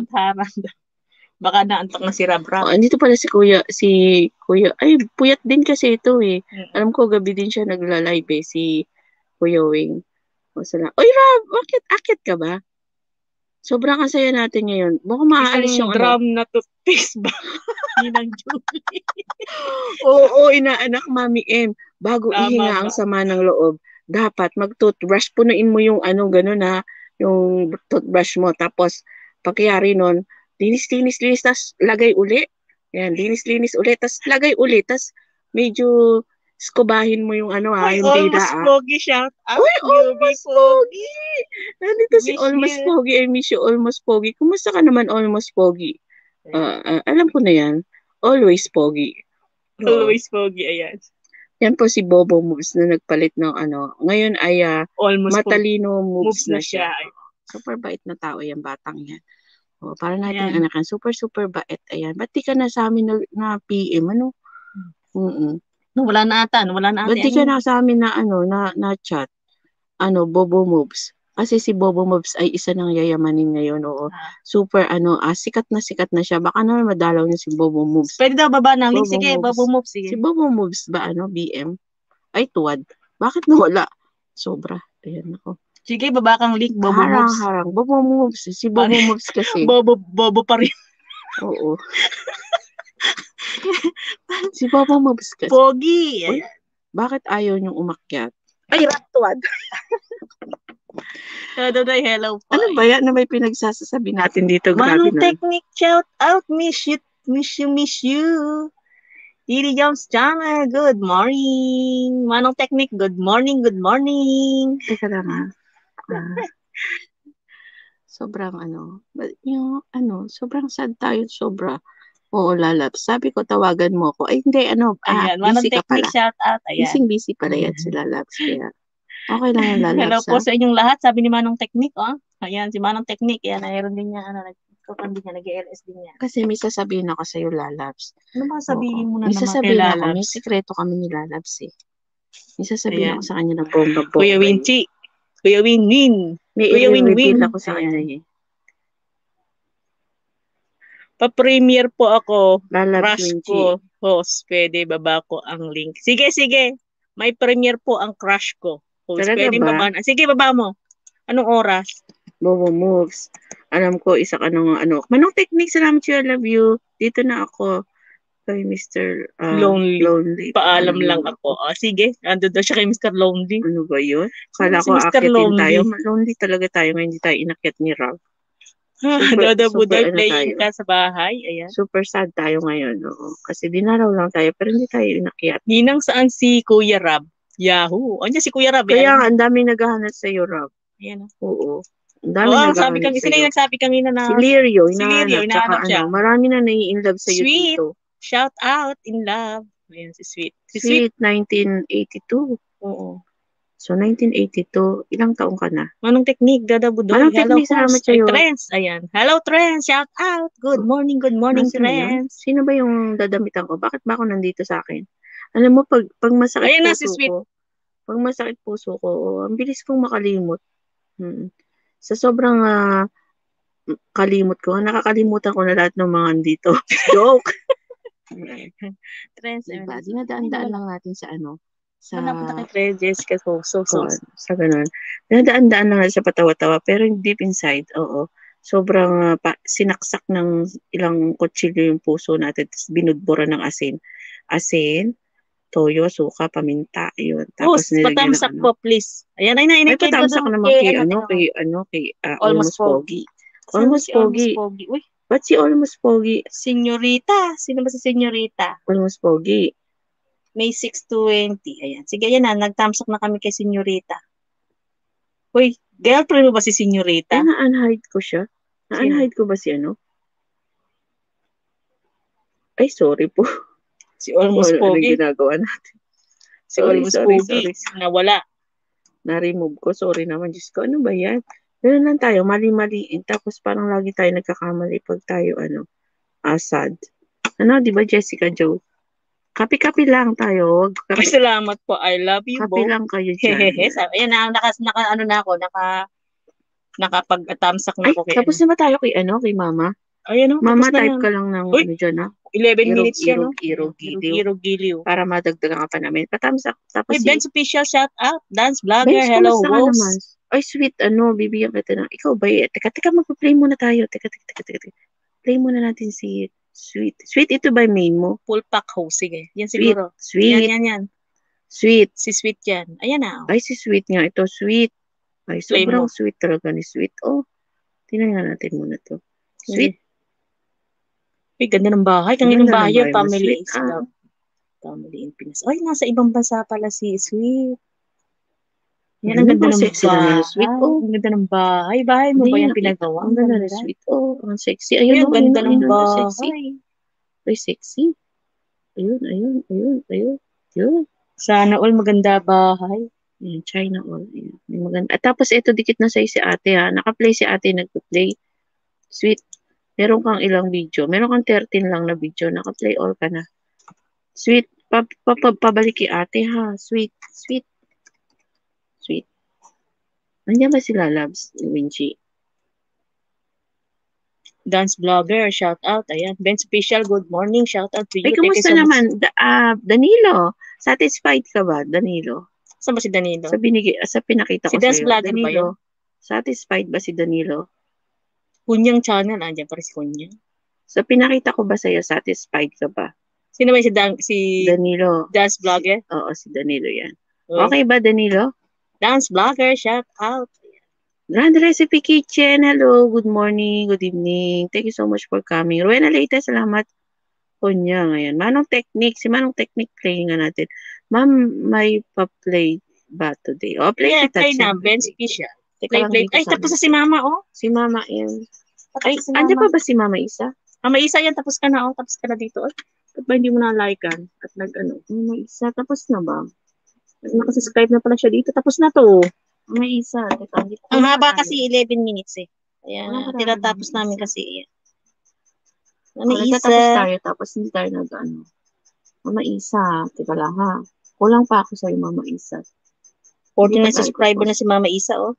Baka naantok na si Rav. Andito pala si Kuya. Ay, puyat din kasi ito eh. Alam ko, gabi din siya nagla-live eh, si Kuya Wing. Oy, Rav, akit ka ba? Sobrang kasaya natin ngayon. Mukhang maaalis yung drum na toothpaste ba? Ninang Julie. Oo, inaanak Mami M. Bago ihinga ang sama ng loob, dapat mag-toothbrush. Punuin mo yung gano'n ha, yung toothbrush mo. Tapos, pagkayari nun, linis, tas lagay uli. Yan, linis uli, tas lagay uli. Tas medyo skubahin mo yung yung tira. Almost pogi shout out. Uy, almost pogi! Nandito si Almost Pogi. I miss you, Almost Pogi. Kumusta ka naman, Almost Pogi? Alam ko na yan. Always Pogi. Always Pogi, ayan. Yan po si Bobo Moves na nagpalit ng Ngayon ay matalino moves na siya. Super bait na tao yung batang yan. Para natin anakan. Super, super bait. Ayan. Ba't di ka na sa amin na PM? Wala na ata. Ba't di ka na sa amin na chat? Bobo Moves. Kasi si Bobo Moves ay isa ng yayamanin ngayon. Oo. Super, sikat na siya. Baka naman madalaw niya si Bobo Moves. Pwede daw baba ng link. Sige, Bobo Moves. Sige. Si Bobo Moves ba, BM? Ay, tuwad. Bakit nawala? Sobra. Ayan ako. Sige, baba kang link, Bobo Moves. Harang. Bobo Moves. Si Bobo Moves kasi. Bobo pa rin. Oo. Si Bobo Moves kasi. Pogi. Uy, bakit ayaw niyong umakyat? Ay, tuwad. Hello po. Ano ba yan na may pinagsasasabi natin dito? Manong Technique, shout out. Miss you. Didi Jones Channel, good morning. Manong Technique, good morning. Teka lang ha. Sobrang sobrang sad tayo, sobra. Oo, Lalabs. Sabi ko, tawagan mo ako. Ay, hindi, ayan, busy ka pala. Shout out, ayan. Busy pala yan si Lalabs. Kaya, okay lang yung Lalabs. Hello po sa inyong lahat, sabi ni Manong Technique, Ayan, si Manong Technique, yan, mayroon din niya, nag-LS din niya. Kasi may sasabihin ako sa iyo, Lalabs. Ano ba sabihin mo na may naman kay Lalabs? May sekreto kami ni Lalabs eh. May sasabihin ako sa kanya ng bongga-bongga. Kuya Winchi. Kuya Win-Win. Kuya Win-Win ako sa kanya eh. Pa-premiere po ako. Lalabs Rush ko. Host, pwede baba ko ang link. Sige, sige. May premiere po ang crush ko. Host, Talaga pwede ba? baba na. Sige, baba mo. Anong oras? Bobo moves. Alam ko, isa ka ng Manong Technique, salamat you, I love you. Dito na ako kay Mr. Lonely. Paalam lang ako. Sige, ando daw siya kay Mr. Lonely. Ano ba yun? Sino Kala si ko Mr. akyatin Lonely? tayo. Lonely talaga tayo ngayon, hindi tayo inakyat ni Rob. Dodo Budoy ano playing tayo? ka sa bahay. Ayan. Super sad tayo ngayon. Oo. Kasi dinaraw lang tayo, pero hindi tayo inakyat. Ninang saan si Kuya Rab? Yahoo! Andiyan si Kuya Rab. Kaya nga, ang daming naghahanap sa'yo, Rob. Ayan. Oo. Ang daming sabi naghahanap sino yung sa'yo. nagsabi kanina na Si Lirio, si Lirio, tsaka hinahanap siya. marami na nai-inlove sa'yo Sweet. dito. Shout out in love. Ayan, si Sweet. Si Sweet, 1982. Oo. So, 1982, ilang taong ka na? Manong Technique, Dada Budoy. Manong Hello, Technique, salamat host. Ay, sa'yo. Trends. Ayan. Hello, Trends. Shout out. Good morning, Nasaan na yun? Trends. Sino ba yung dadamitan ko? Bakit ba ako nandito sa akin? Alam mo, pag masakit Ayan na, si puso Sweet. ko, pag masakit puso ko, ang bilis kong makalimot. Sa sobrang kalimot ko, nakakalimutan ko na lahat ng mga andito. Joke! Trends. Diba? Dinadaan-daan lang natin sa sa napunta kay Trends, Jessica So. sa ganun. Dinadaan-daan lang natin sa patawa-tawa, pero deep inside, oo. Sobrang sinaksak ng ilang kutsilyo yung puso natin, tapos binudbura ng asin. Asin, toyo, suka, paminta, yun. Tapos nilagyan patamsak ng po, please. Ayan, ay, Ay, patamsak naman kay Almost Pogi. Almost Pogi. Uy, Ba't si Almost Pogi? Senyorita. Sino ba si Senyorita? Almost Pogi. May 6:20. Ayan. Sige, yan na. Nagtamsak na kami kay Senyorita. Uy, girlfriend mo ba si Senyorita? Eh, na-unhide ko siya. Na-unhide ko ba si Ay, sorry po. Si Almost Pogi. Anong ginagawa natin? Si Almost Pogi. Nawala. Na-remove ko. Sorry naman. Diyos ko, ano ba yan? Ganun lang tayo. Mali-maliin. Tapos parang lagi tayo nagkakamali pag tayo, sad. Di ba, Jessica Jo? Kapi-kapi lang tayo. Ay, salamat po. I love you Kapi both. lang kayo dyan. Ayan na, nakapag-tamsak na ako kay tapos na ba tayo kay Mama? Ayan o, Mama, tapos na type yan. ka lang ng dyan, 11 minutes yan, no? Giliw. Para madagdagan ka pa namin. Patamsak. Tapos Ben's official shout out. Dance vlogger. Ben's, Hello, kumusta ka host. naman? Ay, sweet, bibigyan kita ng, ikaw ba, teka, magpa-play muna tayo. Teka. Play muna natin si Sweet. Sweet, ito ba main mo? Full pack host, sige. Yan Sweet, siguro. Sweet. Yan. Sweet. Si Sweet yan. Ayan na. Ay, si Sweet nga. Ito, Sweet. Ay, Play sobrang mo. sweet talaga ni Sweet. Oh, tingnan nga natin muna to. Sweet. Ay, ganda ng bahay. Kanginong bahay yung mo, family Sweet. is love. Family in Pinas. Ay, nasa ibang bansa pala si Sweet. Yan, ang ganda ng sexy naman, bahay. Sweet. Oh. Ang ganda ng bahay. Bahay mo ba yung pinagawa? Ang ganda ng Sweet. Oh, ang sexy. Ay, Ayun, ang ganda ng bahay. sexy. Ay, sexy. Ayun. Sana all maganda bahay. Ayan, China all. Ayan. Maganda. At tapos ito, dikit na sa'yo si ate ha. Naka-play si ate, nagpa-play. Sweet. Meron kang ilang video. Meron kang 13 lang na video. Naka-play all ka na. Sweet. Pabalik kay ate ha. Sweet. Nandiyan ba sila, Labs? Winchi? Dance vlogger, shout out. Ayan. Ben's official, good morning. Shout out to you. Ay, kumusta naman? Danilo, satisfied ka ba, Danilo? Saan ba si Danilo? Sa pinakita ko si Dance sa'yo. Vlogger ba yun? Satisfied ba si Danilo? Kunyang channel. Andiyan pa rin si Kunyang. Sa pinakita ko ba sa'yo, satisfied ka ba? Sino ba si Danilo. Dance vlogger? Oo, si Danilo yan. Uy. Okay ba, Danilo? Dance vlogger, shout out. Grand Recipe Kitchen, hello, good morning, good evening. Thank you so much for coming. Rowena Leite, salamat. Kunya ngayon. Manong Technique, si Manong Technique playing nga natin. Ma'am, may pa-play ba today? O, play kita. Play na, Ben's official. Play. Ay, tapos na si Mama, oh. Si Mama, yan. Ay, si andi pa ba si Mama Isa? Mama Isa yan, tapos ka na, oh. Tapos ka na dito, oh. Ba't ba hindi mo na-likean? At Mama Isa, tapos na ba? Nakasubscribe na pala siya dito. Tapos na to. Mama Isa. Teka, ang haba kasi 11 minutes eh. Ayan, tinatapos namin kasi. Mama Isa. Tapos tayo, tapos hindi tayo nag-ano. Mama Isa, teka lang ha. Kulang pa ako sa'yo, Mama Isa. 49 subscriber na si Mama Isa, oh.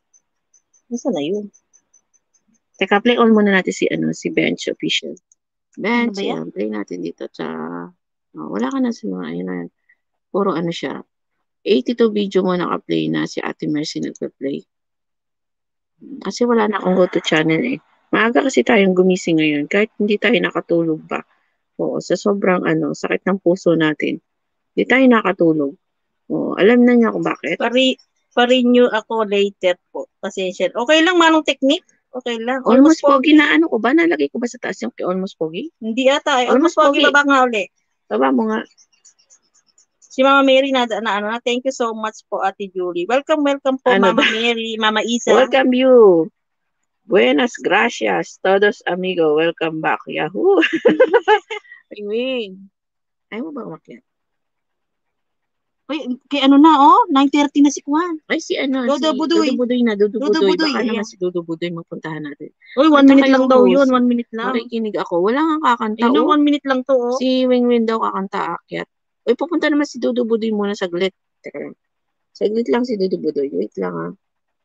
Nasaan na yun? Teka, play on muna natin si Bench Official. Bench, ba yan? yan. Play natin dito. Wala ka na sa mga, ayun na. Puro ano siya. 82 video mo naka-play na si Ate Mercy nagpa-play. Kasi wala na akong go-to channel eh. Maaga kasi tayong gumising ngayon kahit hindi tayo nakatulog pa. Oo, sa sobrang sakit ng puso natin. Hindi tayo nakatulog. Oo, alam na niya kung bakit. Pa-renew ako later po. Pasensya. Okay lang, Manong Technique? Okay lang. Almost pogi na ano ko ba? Nalagay ko ba sa taas yung kay Almost Pogi? Hindi ata. Almost Almost pogi. pogi. Baba nga uli. Baba mo nga. Si Mama Mary na thank you so much po, Ate Julie. Welcome po, Ano Mama ba? Mary, Mama Isa. Welcome you. Buenas gracias, todos amigo. Welcome back. Yahoo! Wing. Ayaw mo ba umakyat? Uy, kay ano na, 9:30 na si Kwan. Ay, si Dodo Budoy. Dodo Budoy na, Dodo Dodo Budoy. Budoy, Baka ayan. naman si Dodo Budoy magpuntahan natin. Uy, 1 Kanta minute kayo, lang daw host. yun, 1 minute lang. Makikinig ako. Wala nga kakanta. Ayun na, 1 minute lang to, Si Wing daw kakanta akyat. Uy, pupunta naman si Dodo Budoy muna saglit. Teka lang. Saglit lang si Dodo Budoy. Wait lang ha.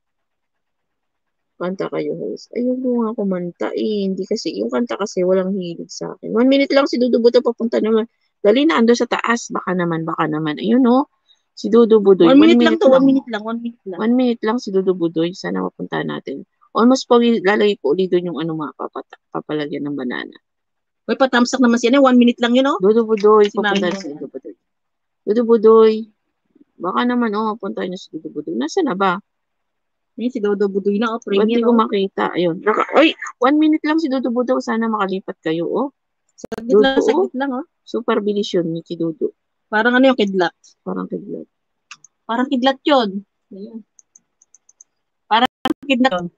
Kanta kayo, host. Ayun ko nga kumanta eh. Hindi kasi, yung kanta kasi walang hilig sa akin. 1 minute lang si Dodo Budoy papunta naman. Dali na, ando sa taas. Baka naman. Ayun si Dodo Budoy. 1 minute lang to, 1 minute lang, 1 minute lang. 1 minute lang si Dodo Budoy. Sana mapuntahan natin. Almost po, lalagay ko ulit doon yung papalagyan ng banana. Uy, patamsak naman siya. 1 minute lang yun, Dodo Budoy, Si papunta Mami. si Dodo Budoy. Dodo Budoy. Baka naman, mapuntahan niyo si Dodo Budoy. Nasaan na ba? Ayun, si Dodo Budoy na, Ba't premier, di ko makita? Ayun. Ay, 1 minute lang si Dodo Budoy. Sana makalipat kayo, Saglit lang, Super bilis yun, Mickey Dodo. Parang ano yung kidlat? Parang kidlat. Parang kidlat yun. Ayun. Parang kidlat yun.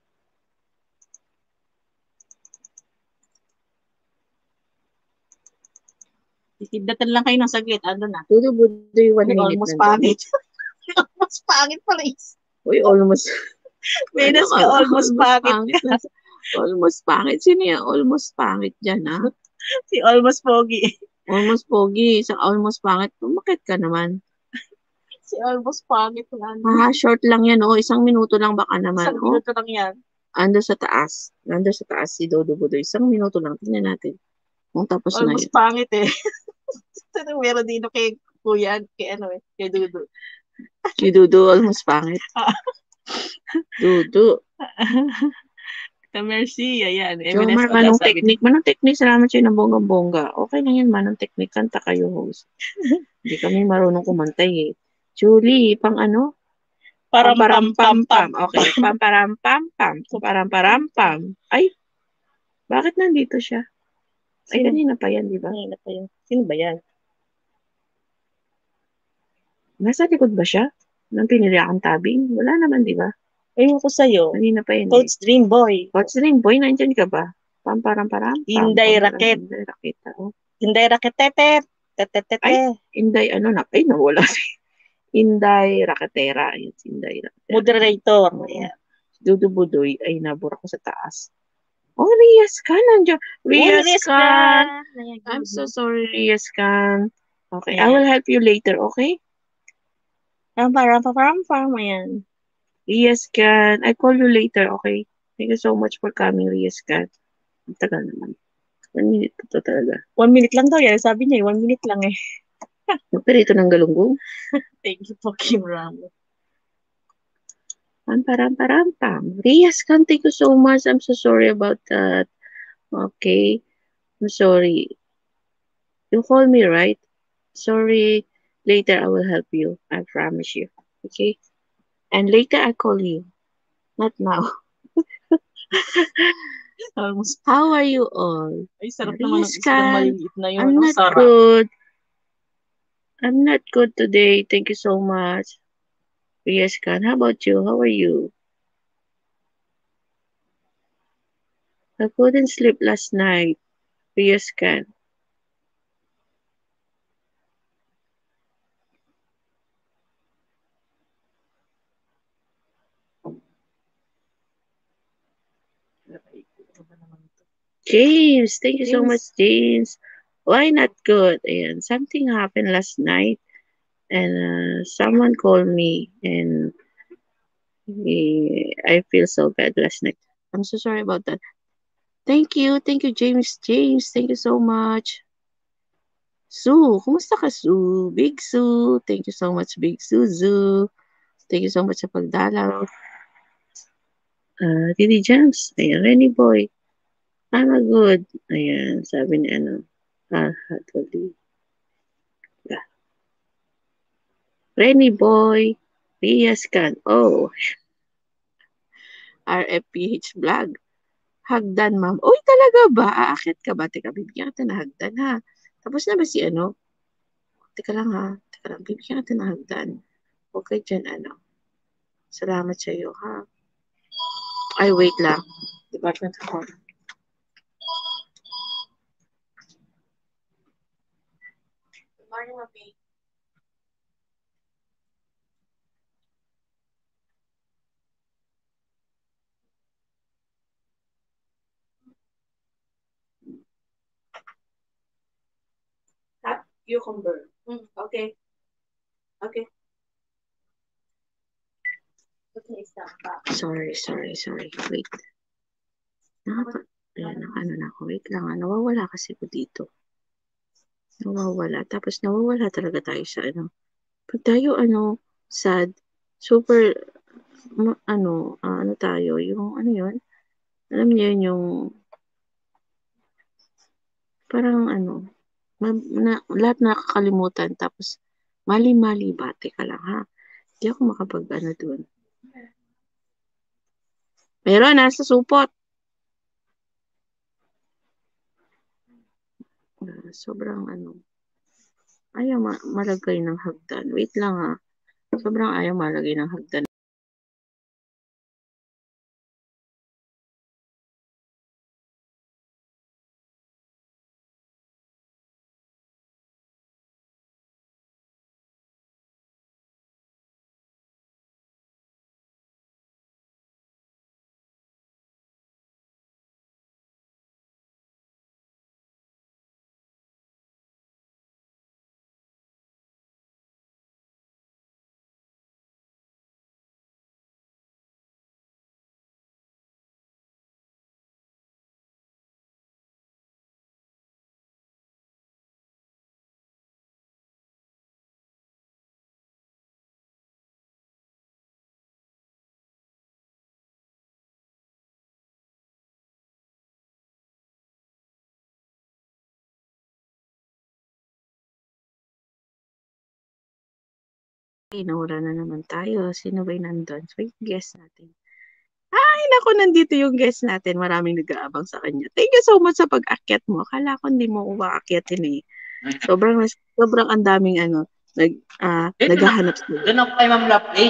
Kidlatan lang kayo ng saglit. Ano na? Dodo Budoy, 1 minute Almost lang. pangit. Almost pangit pala is. Uy, almost. Menos ka, almost pangit. Almost pangit. Sino yung almost pangit dyan, ha? Si almost pogi. Almost pogi. Sa almost pangit. Bakit ka naman? Si almost pangit lang. Short lang yan, 1 minuto lang baka naman. 1 minuto lang yan. Ando sa taas si Dodo Budoy. 1 minuto lang. Tingnan natin. Kung tapos na Almost yun. pangit eh. Meron dito kay Kuya, kay Dudu. Si Dodo, almost pangit. Dodo. Mercy, ayan. Jomar, Manong Technique. Salamat sa'yo ng bonggang-bongga. Okay lang yan, Manong Technique. Kanta kayo, host. Hindi kami marunong kumantay eh. Julie, pang ano? Pam-param-pam-pam. Okay, pam-param-pam-pam. Pam-param-param-pam. Ay, bakit nandito siya? Ay, kanina pa yan, di ba? Kanina pa yan. Sino ba yan? Nasa likod ba siya? Nang pinili akong tabing? Wala naman, di ba? Ayun ko sa'yo. Kanina pa yan. Coach Dream Boy. Coach Dream Boy, nandyan ka ba? Pam-param-param. Inday Raket. Inday Raket. Inday Raket, tete. Ay, Inday, ay, nawala si Inday Rakatera. Ayun, si Inday Rakatera. Moderator. Ayan. Dodo Budoy, ay nabura ko sa taas. Oh, Rias Khan, nandiyan. Rias Khan. I'm so sorry, Rias Khan. Okay, I will help you later, okay? Pam-param-pam-pam. Ayan. Rias Khan, I call you later, okay? Thank you so much for coming, Rias Khan. Ang tagal naman. 1 minute po to talaga. 1 minute lang daw yan. Sabi niya, 1 minute lang eh. Magperito ng galunggong. Thank you po, Kim Ramos. Pam. Rias Khan, thank you so much. I'm so sorry about that. Okay. I'm sorry. You call me, right? Sorry. Later, I will help you. I promise you. Okay? And later, I call you. Not now. How are you all? Ay, sarap naman ng Rias islang Khan, maliliit na yun. I'm not Sarap. good. I'm not good today. Thank you so much. Rias Khan, how about you? How are you? I couldn't sleep last night. Rias Khan. James, thank you so much, James. Why not good? Ayan, something happened last night and someone called me and I feel so bad last night. I'm so sorry about that. Thank you, James. Thank you so much. Sue, kumusta ka, Sue? Big Sue. Thank you so much, Big Suzu. Thank you so much sa pagdalaw. Didi Jams. Ayan, Renny Boy. I'm good. Ayan, sabi ni ano. Hatoli. Yeah. Renny Boy. Rias Khan. Oh. RFPH vlog. Hagdan, ma'am. Uy, talaga ba? Aakit ka ba? Teka, bibigyan kita na hagdan, ha? Tapos na ba si ano? Teka lang, ha? Teka lang, bibigyan kita na hagdan. Okay, dyan, ano? Salamat sa iyo, ha? Ay, wait lang. Department of Home. Good morning, Mami. Hot cucumber. Okay. Okay. Okay, stop. Sorry. Wait. Ano na ako. Wait lang. Nawawala kasi ko dito. Nawawala. Tapos nawawala talaga tayo sa ano. Pag tayo, sad, super, ano tayo, yung, ano yun? Alam niyo yun, yung, parang, lahat nakakalimutan. Tapos, mali-mali ba? Teka lang, ha? Hindi ako makapag, dun. Meron, nasa supot. Sobrang, ayaw malagay ng hagdan. Wait lang, ha? Sobrang ayaw malagay ng hagdan. Nawala na naman tayo. Sino ba'y nandun? So, yung guest natin. Ay, naku, nandito yung guest natin. Maraming nag-aabang sa kanya. Thank you so much sa pag-akyat mo. Akala ko hindi mo ko maakyatin eh. Sobrang ang daming naghahanap sa iyo. Doon ako kay Ma'am Lovely.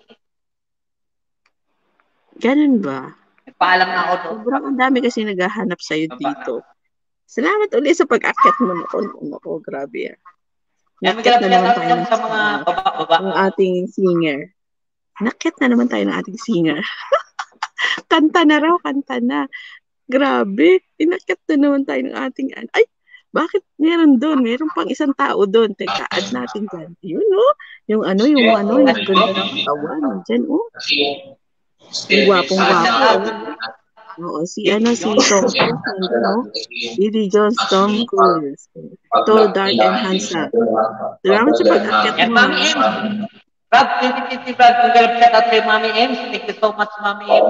Ganun ba? Nagpaalam na ako doon. Sobrang ang dami kasi naghahanap sa iyo dito. Salamat ulit sa pag-akyat mo. Naku, grabe ah. Nakyat na naman tayo sa mga baba. Ang ating singer. Nakyat na naman tayo ng ating singer. Kanta na raw, kanta na. Grabe, inakyat na naman tayo ng ating, ay, bakit meron doon? Meron pang isang tao doon. Teka, add natin dyan. Yun, oh. Yung ganda ng katawan. Dyan, oh. Yung gwapong-gwapo. Oo, si Tom Cruise, no? Didi Jones, Tom Cruise. Tall, dark, and handsome. Salamat sa pag-akyat mo. Mami M. Brad, 2050 Brad, kung galap shout out kay Mami M. Thank you so much, Mami M.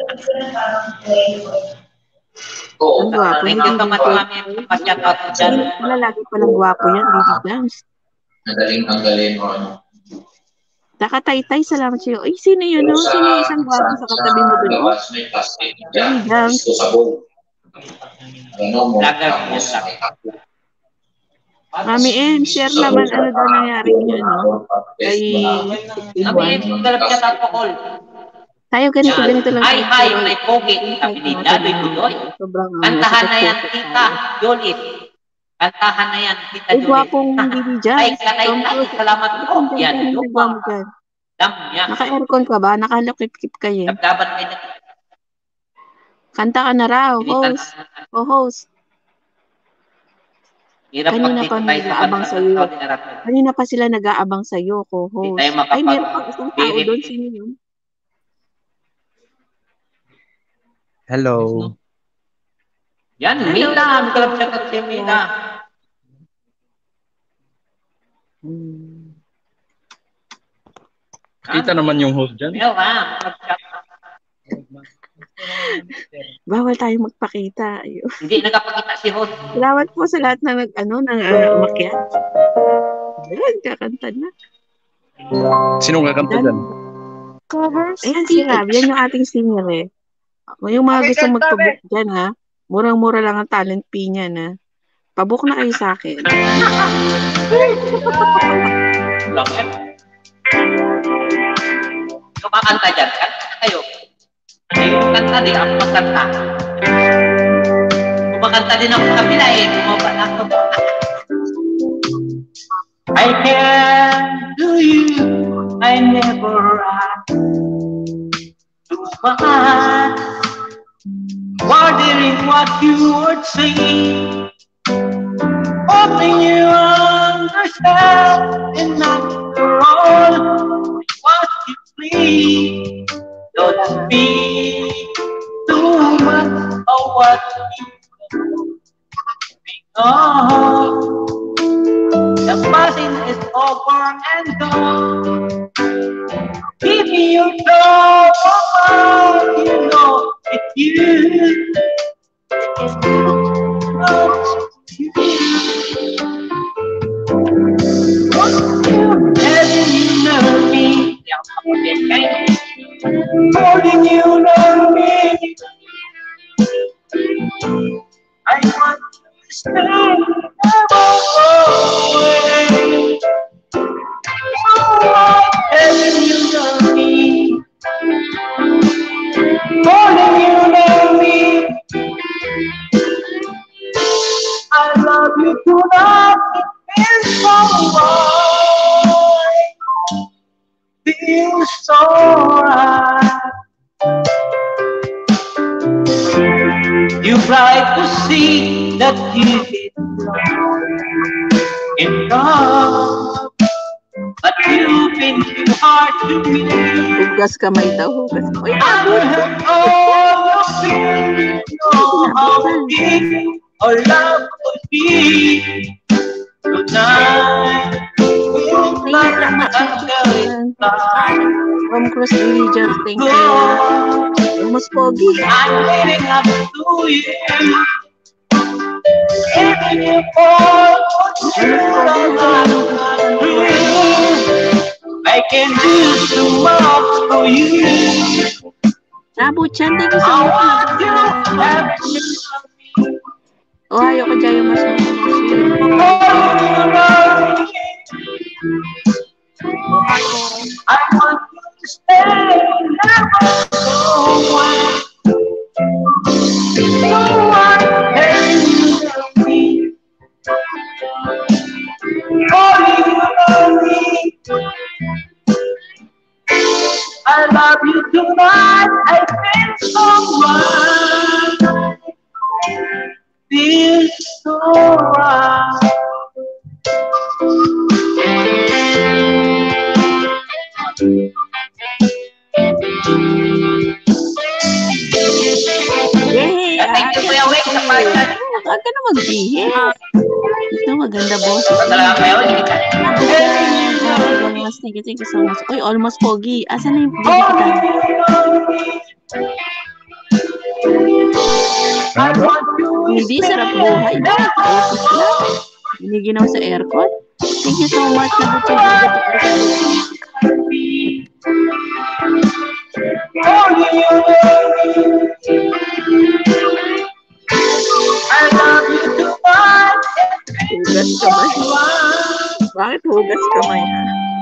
Ang gwapo. Thank you so much, Mami M. Pa-shout out ko dyan. Lagi palang gwapo yan, Didi Jones. Ang galing o ano. Takataytay, salamat sa iyo. Ay, sino yun, no? Sino yung isang gwapo sa katabi mo doon? Oh? Didi Jones. Mami M, share naman ano daw nangyari niyo, no? Kay Mami M, kung galap shout out ko all. Tayo ganito lang. Hi, may pogi. Sabi ni Dadoy Budoy. Kantahan na yan, tita, Jolis. Kantahan na yan, tita Jolis. Ay, gwapong Didi Jones. Ay, salamat po. Yan, lupa. Naka-aircon ka ba? Nakalakip-kip kayo. Dapat may kanta ka na raw, host. Host. Kanina pa nag-aabang sa iyo. Kanina pa sila nag-aabang sa iyo, co-host. Ay, meron pang isang tao doon. Sino yun? Hello. Yan, Mina. Club chat at si Mina. Kita naman yung host dyan. Meron ka. Club chat. Bawal tayong magpakita. Ayun. Hindi nagpakita si host. Salamat po sa lahat na umakyat. Ayan, kakanta na. Sinong kakanta dyan? Covers? Ayan si Rab. Yan yung ating singer eh. Yung mga gusto magpabook dyan ha. Murang-mura lang ang talent fee niya na. Pabook na kayo sa akin. Bakit? Kumakanta dyan. Kanta kayo. Yung kanta din. Ako magkanta. Kumakanta din ako sa kabila eh. Kumaba na ako. I can't do you. I never asked too much. Wondering what you would say. Hoping you understand. And after all, what you please. Don't speak too much of what you think of. The passing is over and gone. Give me your love, you know it's you. It's you. Won't you having you know me? Holding you know me. I want to stay never go away. Having you know me. Holding you know me. I love you tonight. It feels so right. Feels so right. You tried to see that you did wrong in love, but you've been too hard to me. Hugas kamay daw. Hugas. Uy, I would have all your feelings, know how deep our love would be. Tonight, we'll not until it's time. From Cross Religions, thank you. Almost pogi. I'm living up to you. Giving you all what you don't do. I can do so much for you. Nabuchan, thank you so I much. want you to have me. Oh, ayoko dyan yung mas I want you to stay, never go away. No one can love me. Only you love me. I love you tonight. I feel so right. Feel so right. Yay! Thank you, Kuya Wake, sa part-time. Huwag ka na magbihis. Ito, maganda boss. Talaga kayo, hindi ka. Thank you so much. Uy, almost pogi. Asan na yung pogi kita? Hindi, sarap buhay. Office lang. Hindi ginaw sa aircon. Thank you so much. Hugas kamay. Bakit hugas kamay, ha?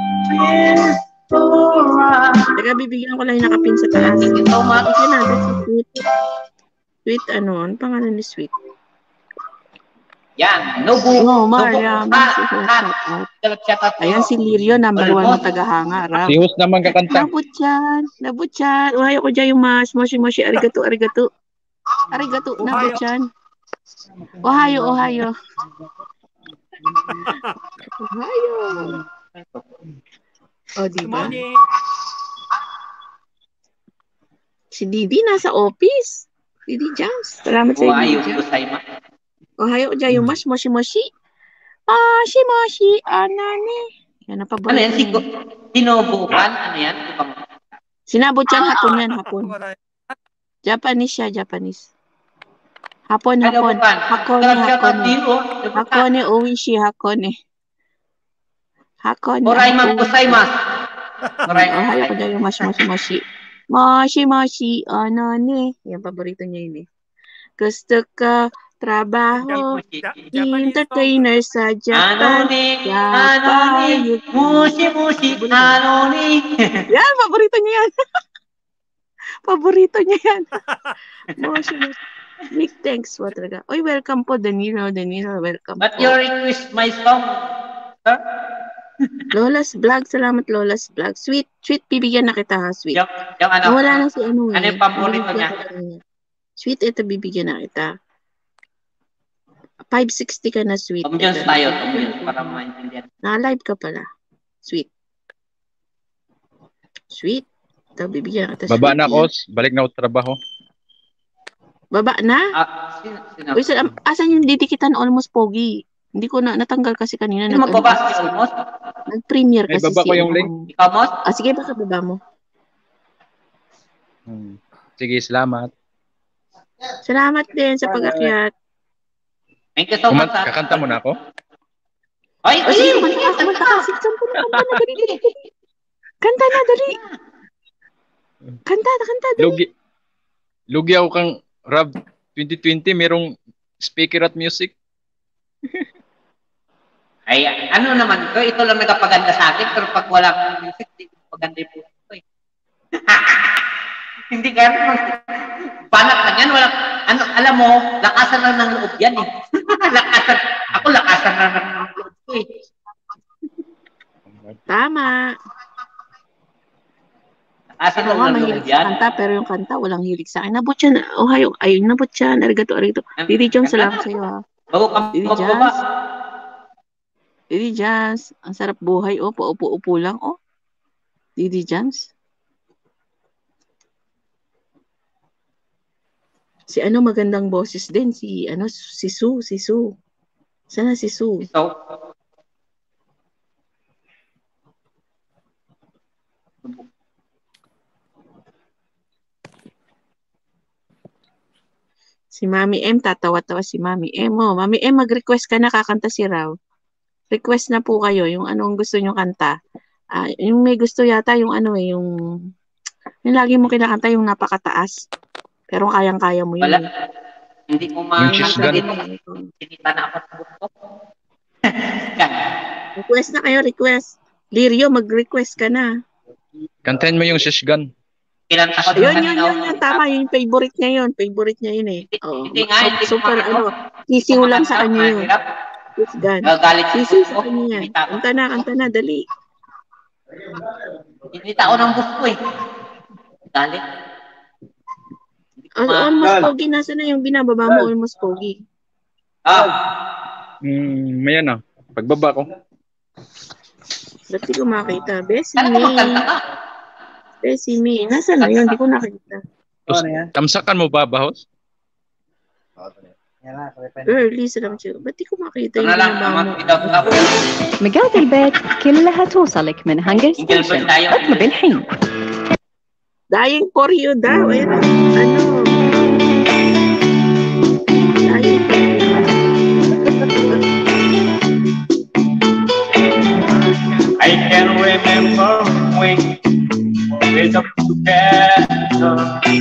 Teka, bibigyan ko lang yung nakapin sa taas. Ito, makikita natin si Sweet. Sweet, ano? Ano pangalan ni Sweet? Yan, Nobu. Oh, Maria. Ayan si Lirio, number 1 na tagahanga. Si host naman kakanta. Nabutyan. Nabutyan. Uhayo ko dyan yung mas. Moshi. Arigato. Arigato, nabutyan. Ohayo. Ohayo. O, diba? Si Didi nasa office. Didi Jams. Salamat sa Ohayo Didi Jams. gozaimasu. Ohayo gozaimasu. Moshi moshi. Moshi moshi. Anane. Yan ang Ano paborito yan? niya. Sinubukan? Ano yan? Ibang... Sinabot yan, hapon yan, hapon. Japanese siya, Japanese. Hapon, Ano hapon. bukan? Hakone, hakone. Hakone, uwishi, hakone. Hakone. Oraimasu gozaimasu. Ohayo gozaimasu, moshi moshi. Moshi moshi, anane. Yan, paborito niya yun eh. Gusto ko trabaho, entertainer sa Japan. Mushi, Yan, paborito niya yan. Paborito niya yan. Moshi moshi. Big thanks po talaga. Oy, welcome po, Danilo, welcome But po. you request my song, sir? Lola's Vlog, salamat Lola's Vlog. Sweet, bibigyan na kita ha, sweet. Yung ano? Wala na si ano eh. Ano yung paborito Bibigyan niya? ko na niya. Sweet, ito bibigyan na kita. 560 ka na, sweet. Tom Jones tayo, Tom Jones, para maintindihan. Na-live ka pala. Sweet. Sweet. Ito, bibigyan na kita. Baba na, sweet. Kos. Balik na ako sa trabaho. Baba na? Sino? Uy, asan yung didikitan almost pogi? Hindi ko na natanggal kasi kanina. Sino magbaba si Almost? Nag-premiere Ay, kasi baba ko yung link. Ikaw, Most? Sige, baka baba mo. Sige, salamat. Salamat din sa pag-akyat. Thank you so much. Kakanta mo na ako? Ay, O sige, kumanta ka. Kanta na, dali. Kanta, dali. Lugi ako kang Rap 2020, merong speaker at music. Ay, ano naman ko, ito lang nagpapaganda sa akin, pero pag wala kang music, hindi ko paganda yung puso ko eh. Hindi ka naman. Banat na yan, wala, ano, alam mo, lakasan lang ng loob yan eh. lakasan lang ng loob ko eh. Tama. Lakasan Ako lang nga ng loob mahilig sa yan. kanta, pero yung kanta walang hilig sa akin. Nabot siya, Ohayo, ayun, nabot siya, arigato. Didi Jong, salamat sa'yo ha. Bago ka Didi magbaba. Jazz. Didi Jazz, ang sarap buhay, oh, paupo-upo lang, oh. Didi Jazz. Si ano magandang boses din, si Sue. Sana si Sue? So, Si Mami M, tatawa-tawa si Mami M. Oh, Mami M, mag-request ka na, kakanta si Raw. Request na po kayo, yung anong gusto nyo kanta. Yung may gusto yata, yung ano eh, yung lagi mo kinakanta, yung napakataas. Pero kayang-kaya mo yun. wala. Hindi ko Cheese dito. Sinita na ako sa buto. Request na kayo, request. Lirio, mag-request ka na. Kantahin mo yung shishgun. Kinanta ko Yun, tama, yun, favorite niya yun eh. Oh, Hindi nga, hindi ko super, makano. sisiw lang sa kanya yun. Mahirap. Yes, gan. Gagalit Sisiw si sa kanya yan. Kanta na, dali. Inita ako ng bus ko eh. Galit. Almost pogi, nasa na yung binababa mo, almost pogi. Maya na. Pagbaba ko. Ba't di ko makita? Sana ko magkanta ka. Bessie, nasa na yun? Di ko nakita. Tamsakan mo ba, Bahos? Early, salam siya. Ba't di ko makita yung Ano lang, binababa mo? without مقاعد البيت كلها توصلك من هانجر ستيشن اطلب الحين Dying for you daw. Ayun, ano? Dying for you. I can remember when we're up together,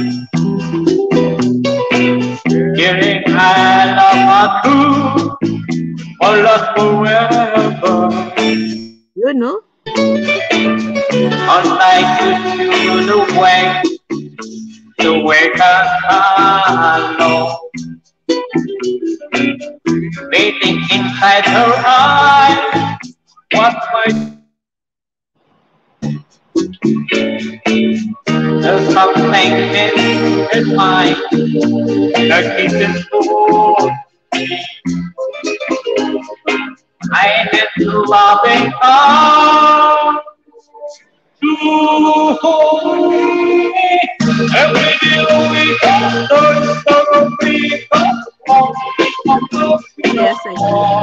hearing I love my crew, or lost forever. Yun, no? Unlike you the way to wake up alone, waiting inside her eyes. What might there's something in his mind that keeps it so. I am loving her to hold me every day we go. Yes, I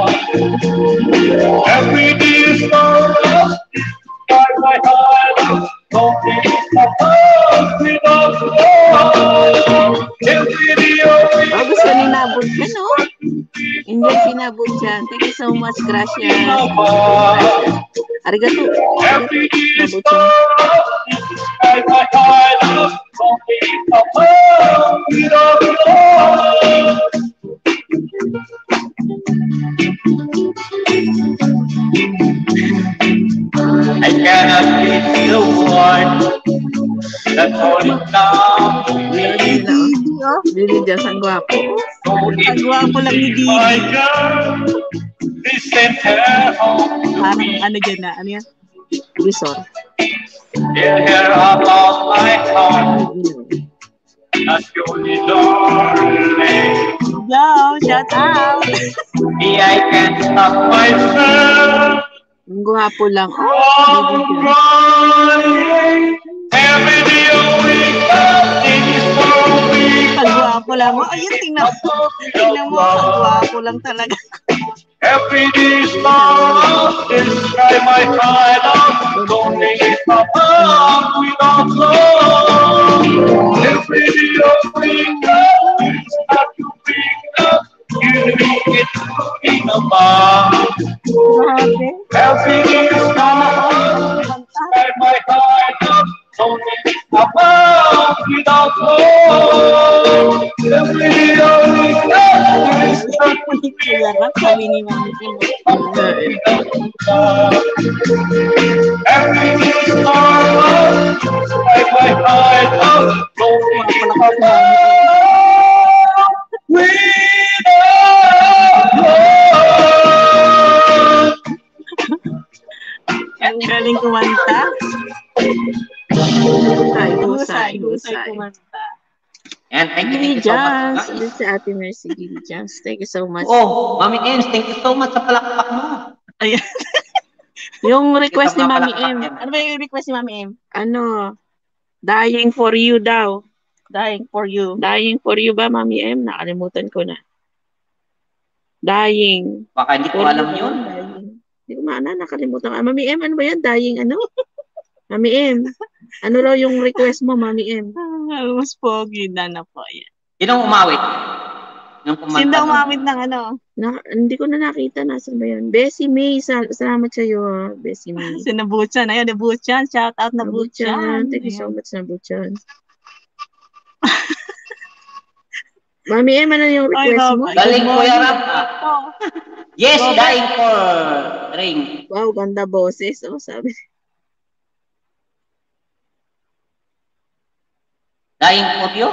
do. Every day is marvelous, by my heart, don't think about without love. Every day Oh, gusto ni Nabot ka, no? Enjoy si Nabot dyan. Thank you so much. Gracias. Gracias. Arigato. every day is Nabot dyan. marvelous, by my heart, don't think about without love. I cannot reach the one that's holding down to me. Oh, Didi dyan, ang gwapo. So Ang gwapo lang ni Didi. my girl, this sent her home. Parang ano dyan na, ano yan? Resort. Tell her about my heart, not only darling. Yo, shout out. Me, I can't stop myself Ang gwapo lang. Oh, from Didi dyan. running. Every day a week, nothing is for me. Ang gwapo lang. Oh, ayun, tingnan mo. Tingnan mo, ang gwapo lang talaga. Every day is love, describe my kind of lonely about without love. Every day of week, it's not to pick up, you make it in a bar. Grabe. Every day is love, describe my kind of lonely about without love. Every day of week, it's not to pick up. Kuya kami ni Mami Kim. Everything's normal, like my heart of going without love. Ang galing kumanta. Husay kumanta. And thank Gilly you so Jans. much. This is Ate Mercy Gilly Jans. Thank you so much. Oh, Mami Ems, thank you so much sa palakpak mo. Ayan. Yung request ni Ito, Mami mapalakpak M. yan. Ano ba yung request ni Mami M? Ano? Dying for you daw. Dying for you. Dying for you ba, Mami M? Nakalimutan ko na. Dying. Baka hindi ko For alam you, yun. Dying. Hindi ko maana, nakalimutan ko. Mami M, ano ba yan? Dying ano? Mami M. Ano raw yung request mo, Mami M? Mas pogi na po yan. Sino umawit? Yung kumanta. Sino umawit ng ano? Hindi ko na nakita. Nasaan ba yan? Bessie May. Salamat sa iyo, Bessie May. Si Nabuchan. Ayun, Nabuchan. Shout out Nabuchan. Thank you so much, Nabuchan. Mami M, ano yung request mo? Galing ko yarap. Yes, dying for ring. Wow, ganda boses. Oh, sabi. Dying for you?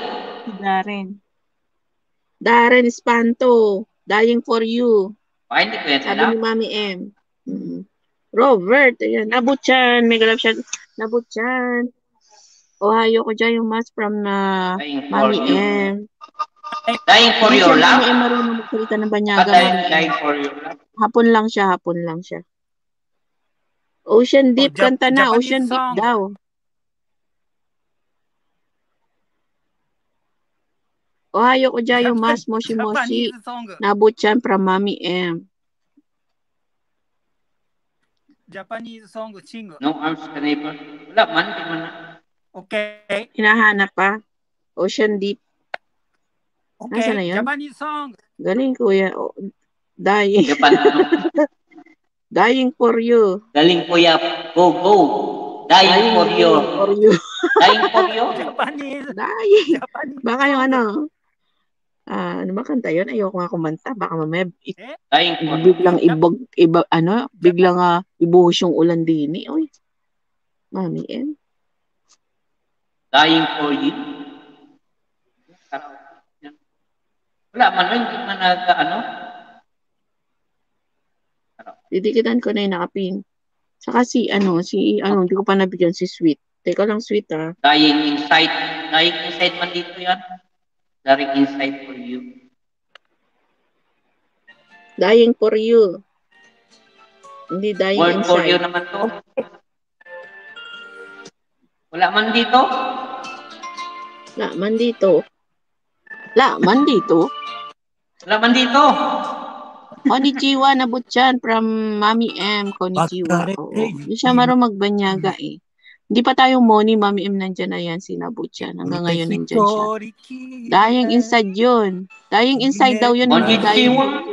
Darren Espanto. Dying for you. Baka hindi ko yan Sabi alam. ni Mami M. Robert. Ayan. Nabuchan. Mega love shout. Nabuchan. Ohio ko dyan yung match from Dying for Mami you. M. Dying for Hindi your siya love? Mami M marunong magsalita ng banyaga. Dying, Mami M. dying for your love? Hapon lang siya. Ocean Deep. Kanta na. Japanese Ocean Deep song. daw. Ohio ko dyan yung mas Moshi Moshi. Japanese song. Nabuchan from Mami M. Japanese song sing. No arms ka neighbor. Wala man, di man na. Okay. Hinahanap pa. Ocean Deep. Nasaan na Okay. yun? Japanese song. Galing kuya. Dying. Japan. Dying for you. Galing ko ya. Go, go. Dying for you. For you. Dying for you. Japanese. Dying. Japanese. Baka yung ano. Ano ba kanta yun? Ayoko nga kumanta. Baka mamaya Dying for you. biglang biglang ibuhos yung ulan din. Uy. Mami M. Dying for you. Wala man, hindi man ano. Didikitan ko na yung nakapin. Saka hindi ko pa nabigyan si Sweet. Teka lang, Sweet Dying inside. Dying inside man dito yan. Dying inside for you. Dying for you. Hindi dying Word for you inside. naman to. Wala man dito. Wala man dito. Laman dito. Laman dito. Konnichiwa na Butchan from Mami M. Konnichiwa. Oo. Hindi siya marunong magbanyaga eh. Hindi pa tayo money, Mami M nandyan na yan, si Nabutchan. Hanggang ngayon nandyan siya. Dying inside yun. Dying inside daw yun. Hindi dying.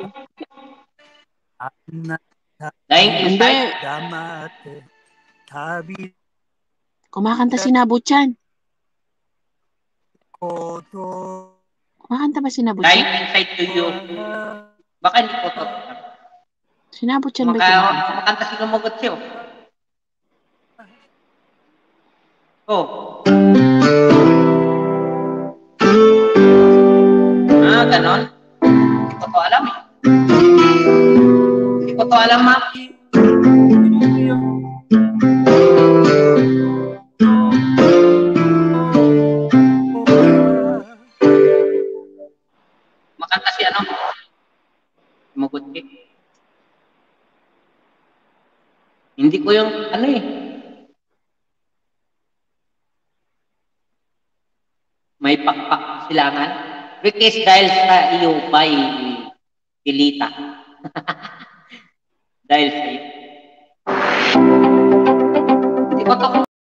Dying inside? Kumakanta si Nabutchan. Kumakanta ba si Nabutchan? Dying inside to you. Baka hindi ko to. Si Nabutchan ba ito? Kumakanta si Lumagot siya. Oh. Ganon. Hindi ko to alam eh. Hindi ko to alam, ma. Makanta si ano? Lumagot siya. Hindi ko yung ano eh. May pakpak silangan. Request dahil sa iyo by Dilita. Dahil sa iyo. Hindi ko to.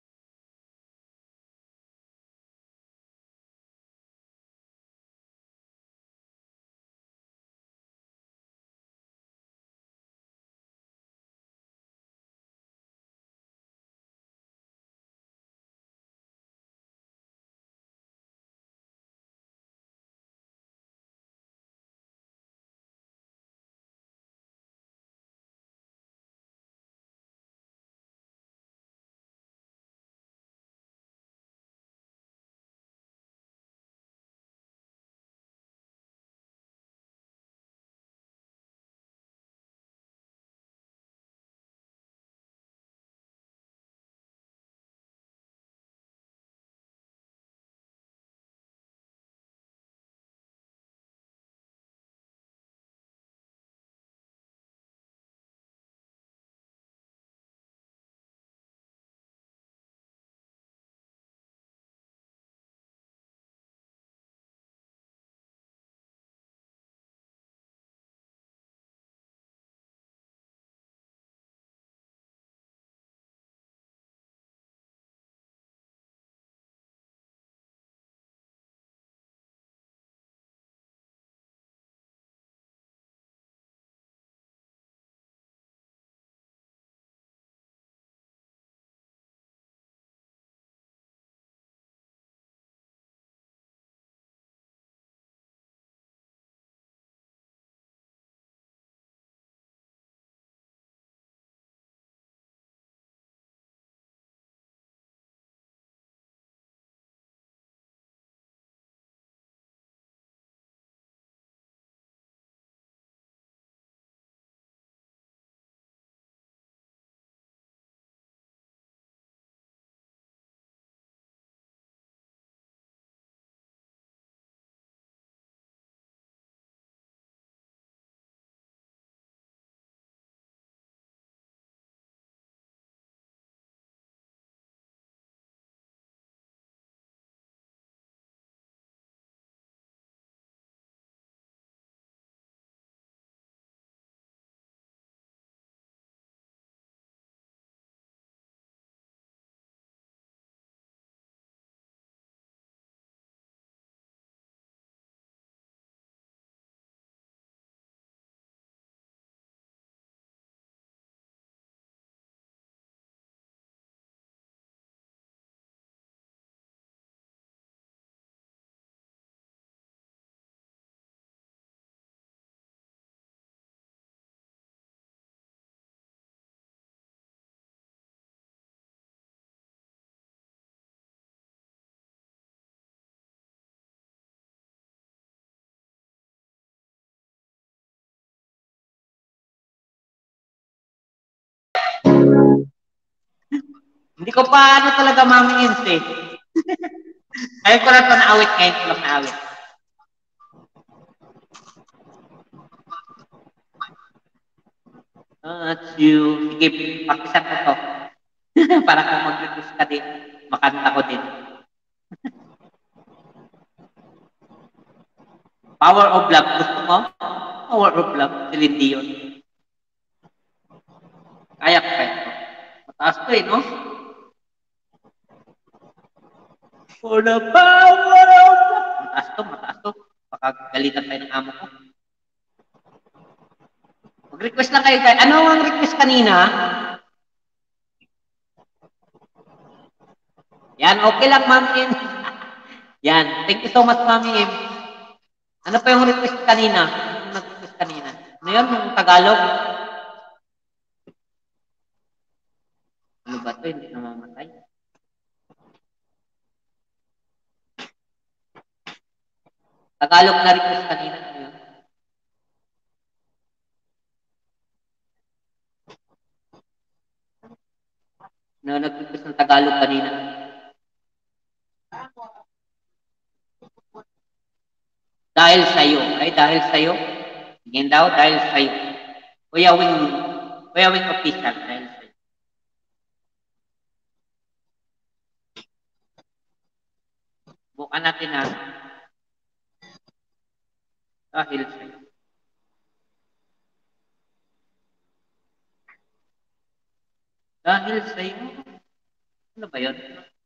Hindi ko pa ano talaga Mami Ins eh. Ngayon ko lang ito naawit, ngayon ko lang naawit. At you, sige, pakisan ko to. Para kung mag-request ka din, makanta ko din. Power of Love. Gusto mo? Power of Love. Celine Dion. Kaya ko kayo. Mataas to no? For the power of love. Mataas to. Baka galitan tayo ng amo ko. Mag-request lang kayo guys. Ano ang request kanina? Yan, okay lang, Ma'am Im. Yan, thank you so much, Ma'am Im. Ano pa yung request kanina? Ano nag-request kanina? Ano yun, yung Tagalog? Ano ba ito? Hindi namamatay. Tagalog na request kanina. Ano yun? No, nag-request ng Tagalog kanina. Dahil sa'yo. Ay, dahil sa'yo. Tingin daw, dahil sa'yo. Kuya Wing official. Dahil sa'yo. Bukan natin na. Dahil sa'yo. Dahil sa'yo. Ano ba yun?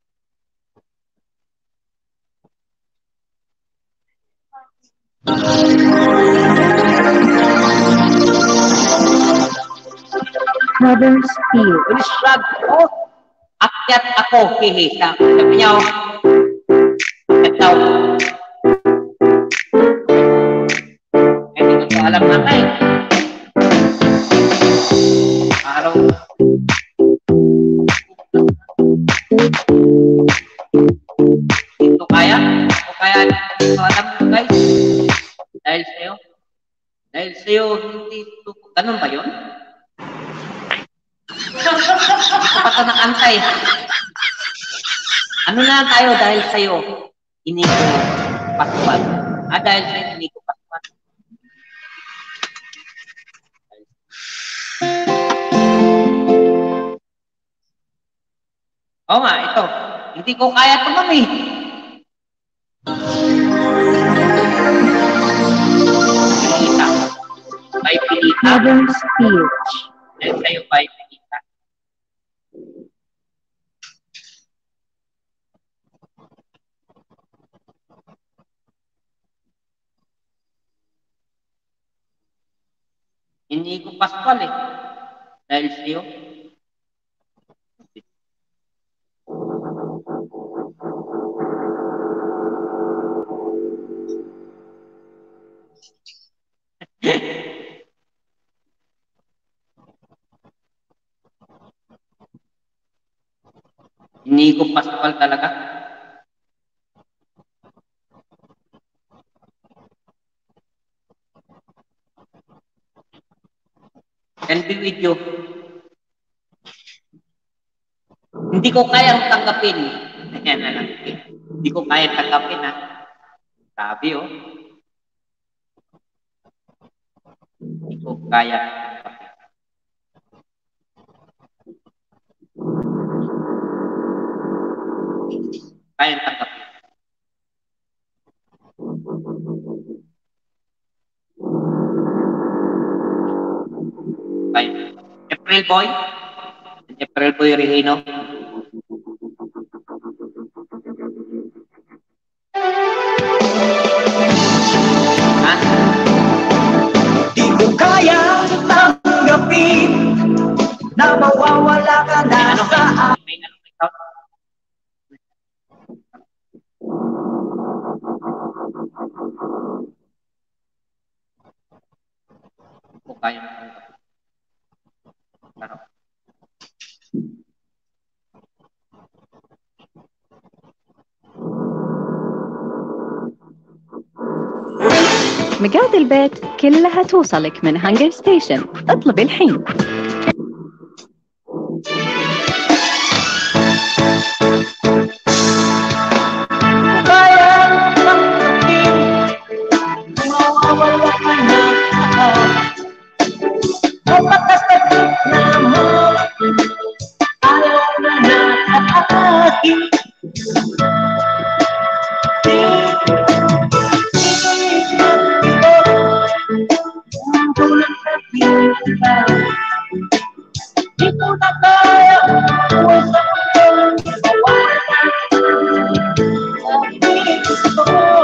Mother's Field. Please vlog ko. Akyat ako. Hihi. Sabi niya, akyat daw. Hindi ko ito alam na kayo. Araw. Ito kaya? Ito kaya? Ito alam mo guys? Dahil sa'yo? Dahil sa'yo, hindi ito. Ganun ba yun? Ito pa ito nakantay. Ano na tayo dahil sa'yo? Inigo Pascual. Dahil sa'yo, Inigo Pascual. Oo nga, ito. Hindi ko kaya ito, mami. Pilita. By Pilita. Mother's Speech. Dahil sa'yo, by Pilita. Hindi ko Pascual eh. Dahil sa'yo. Hindi ko Pascual talaga. Can be with you. Hindi ko kayang tanggapin. Ayan na lang. Hindi ko kayang tanggapin ha. Sabi oh. Hindi ko kaya tanggapin. Kayang tanggapin. Kaya. April Boy. April Boy Regino. Di ko kaya tanggapin na mawawala ka na sa akin. Di ko kaya tanggapin. Ano? مقاعد البيت كلها توصلك من هانجر ستيشن. اطلب الحين. Di ko na kaya buhay sa mundo, mawala ang gusto.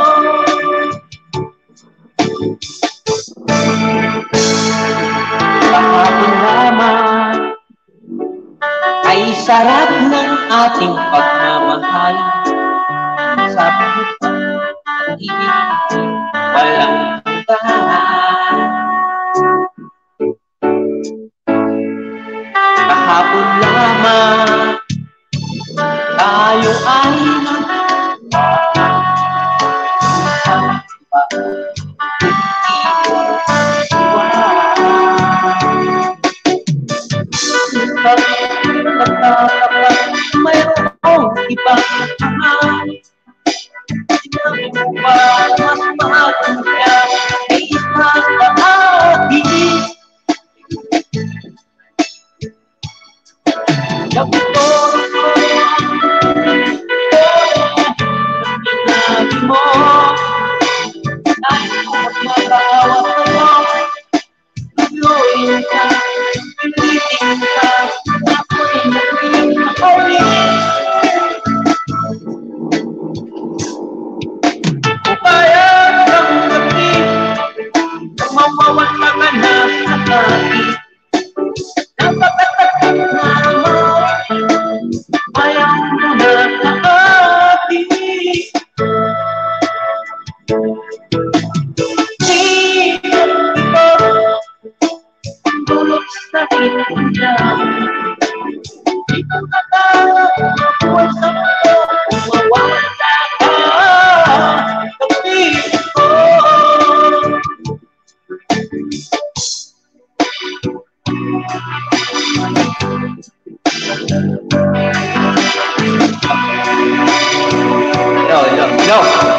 Kahapon lamang ay sarap ng ating pagmamahal. Sabi mo pa, pag-ibig walang hanggan. Kahapon lamang tayo ay mayroong ibang mahal. Sinabi mo ba mas mahal niya ay isang bahagi? Sabi ko, sinabi mo dahil ko magmatawa sa'yo, tuyuin ka, pilitin ka, ako'y naging nakaulit. Kaya ang gabi na mawawala ka na sa akin, napakatakot naman ayaw mo na sa akin. Di ito ang dulot sa kinila. Di ko nakakakuha sa mundo kung mawawala ka sa piling ko. Yo.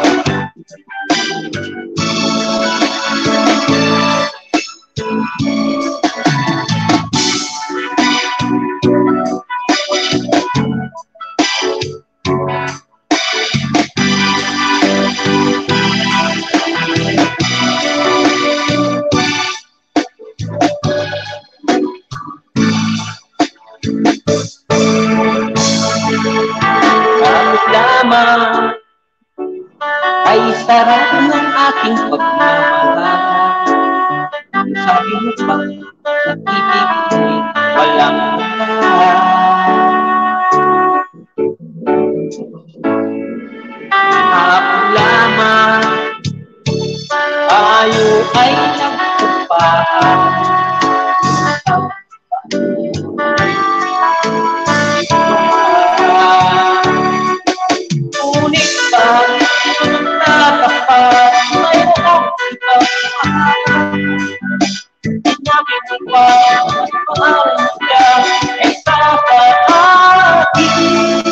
Kahit lamang ay sarap ng ating pagmamahal. Sabi mo pa, nag-ibig ko'y walang hanggan. Kahapon lamang tayo ay nagkumpaan. Ngunit bakit natapat mayroong ibang mahal? Sinabi mo ba mas mahal niya ay sa akin?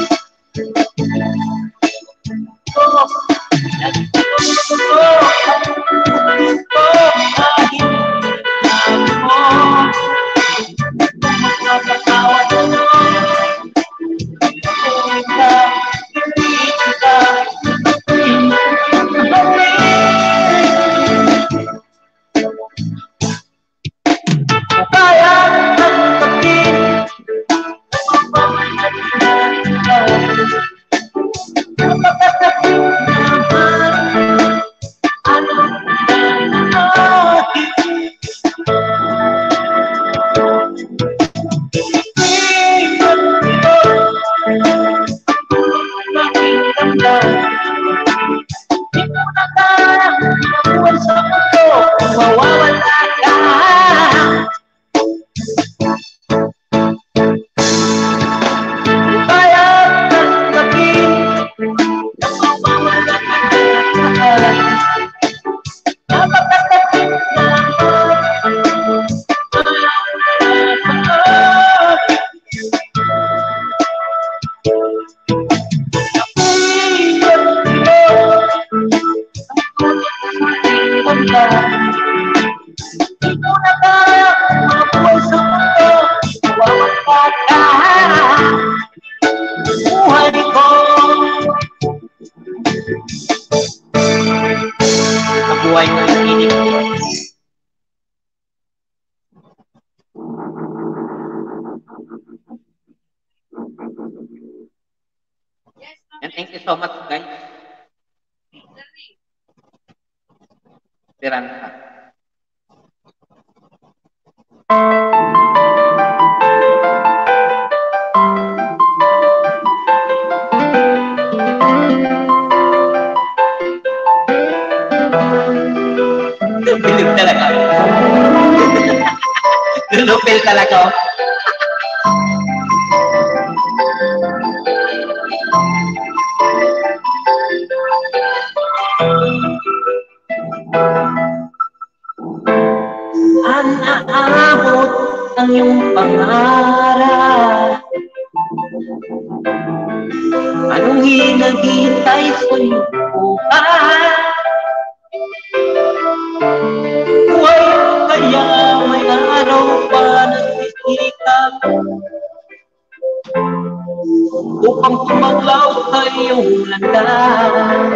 Buhay mo yung tinig ko. Thank you so much, guys. Piranta. Bilib talaga. Lulupil talaga. Anaabot ang iyong pangarap. Anong hinagitay sa'yo bukas? Buhay kaya may araw pa nagsisikap upang tumaglaw sa iyong landas.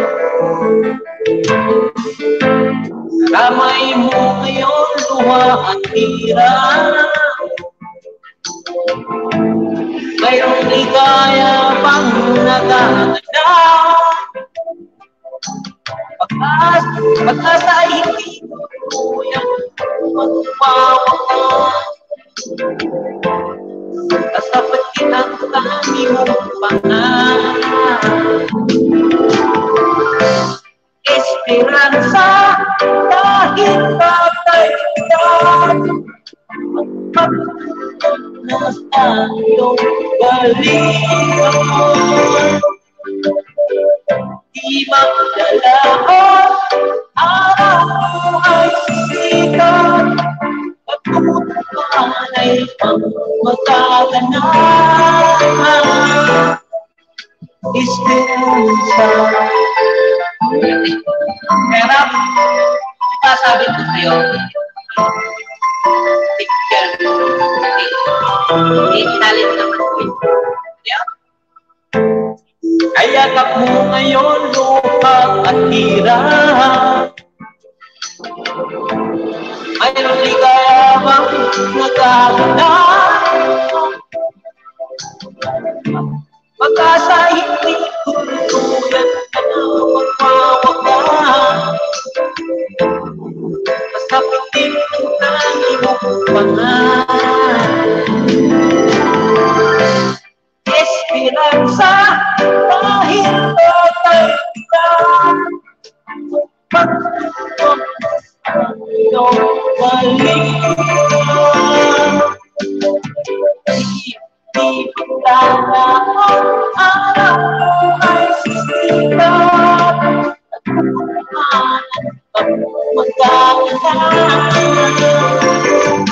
Ramay mo ngayon luha at hirap. Mayroong ligaya pang nagaganap. Pag-asa ay hindi tuluyang magpawakas. Kasapat kitang tani mong pangarap. Esperanza kahit patay ka. Magpapagpanas tayong balikan. Di magdalaon, araw ay sisikat. Pagpupuntahan ay pang magaganap. Esperanza. Pero, sabi ko sa'yo, picture, talent naman ko ito. Kayakap mo ngayon, luha at hirap. Mayroong ligayang nagaganap. Pag-asa hindi tuluyan ka na magpawakas. Masapitin ang tangi mong pangarap. Esperanza kahit patay ka. Pagpupuntas ang iyong balikan. Di magdalaon, araw ay sisikat. At pupunahan pag magaganap.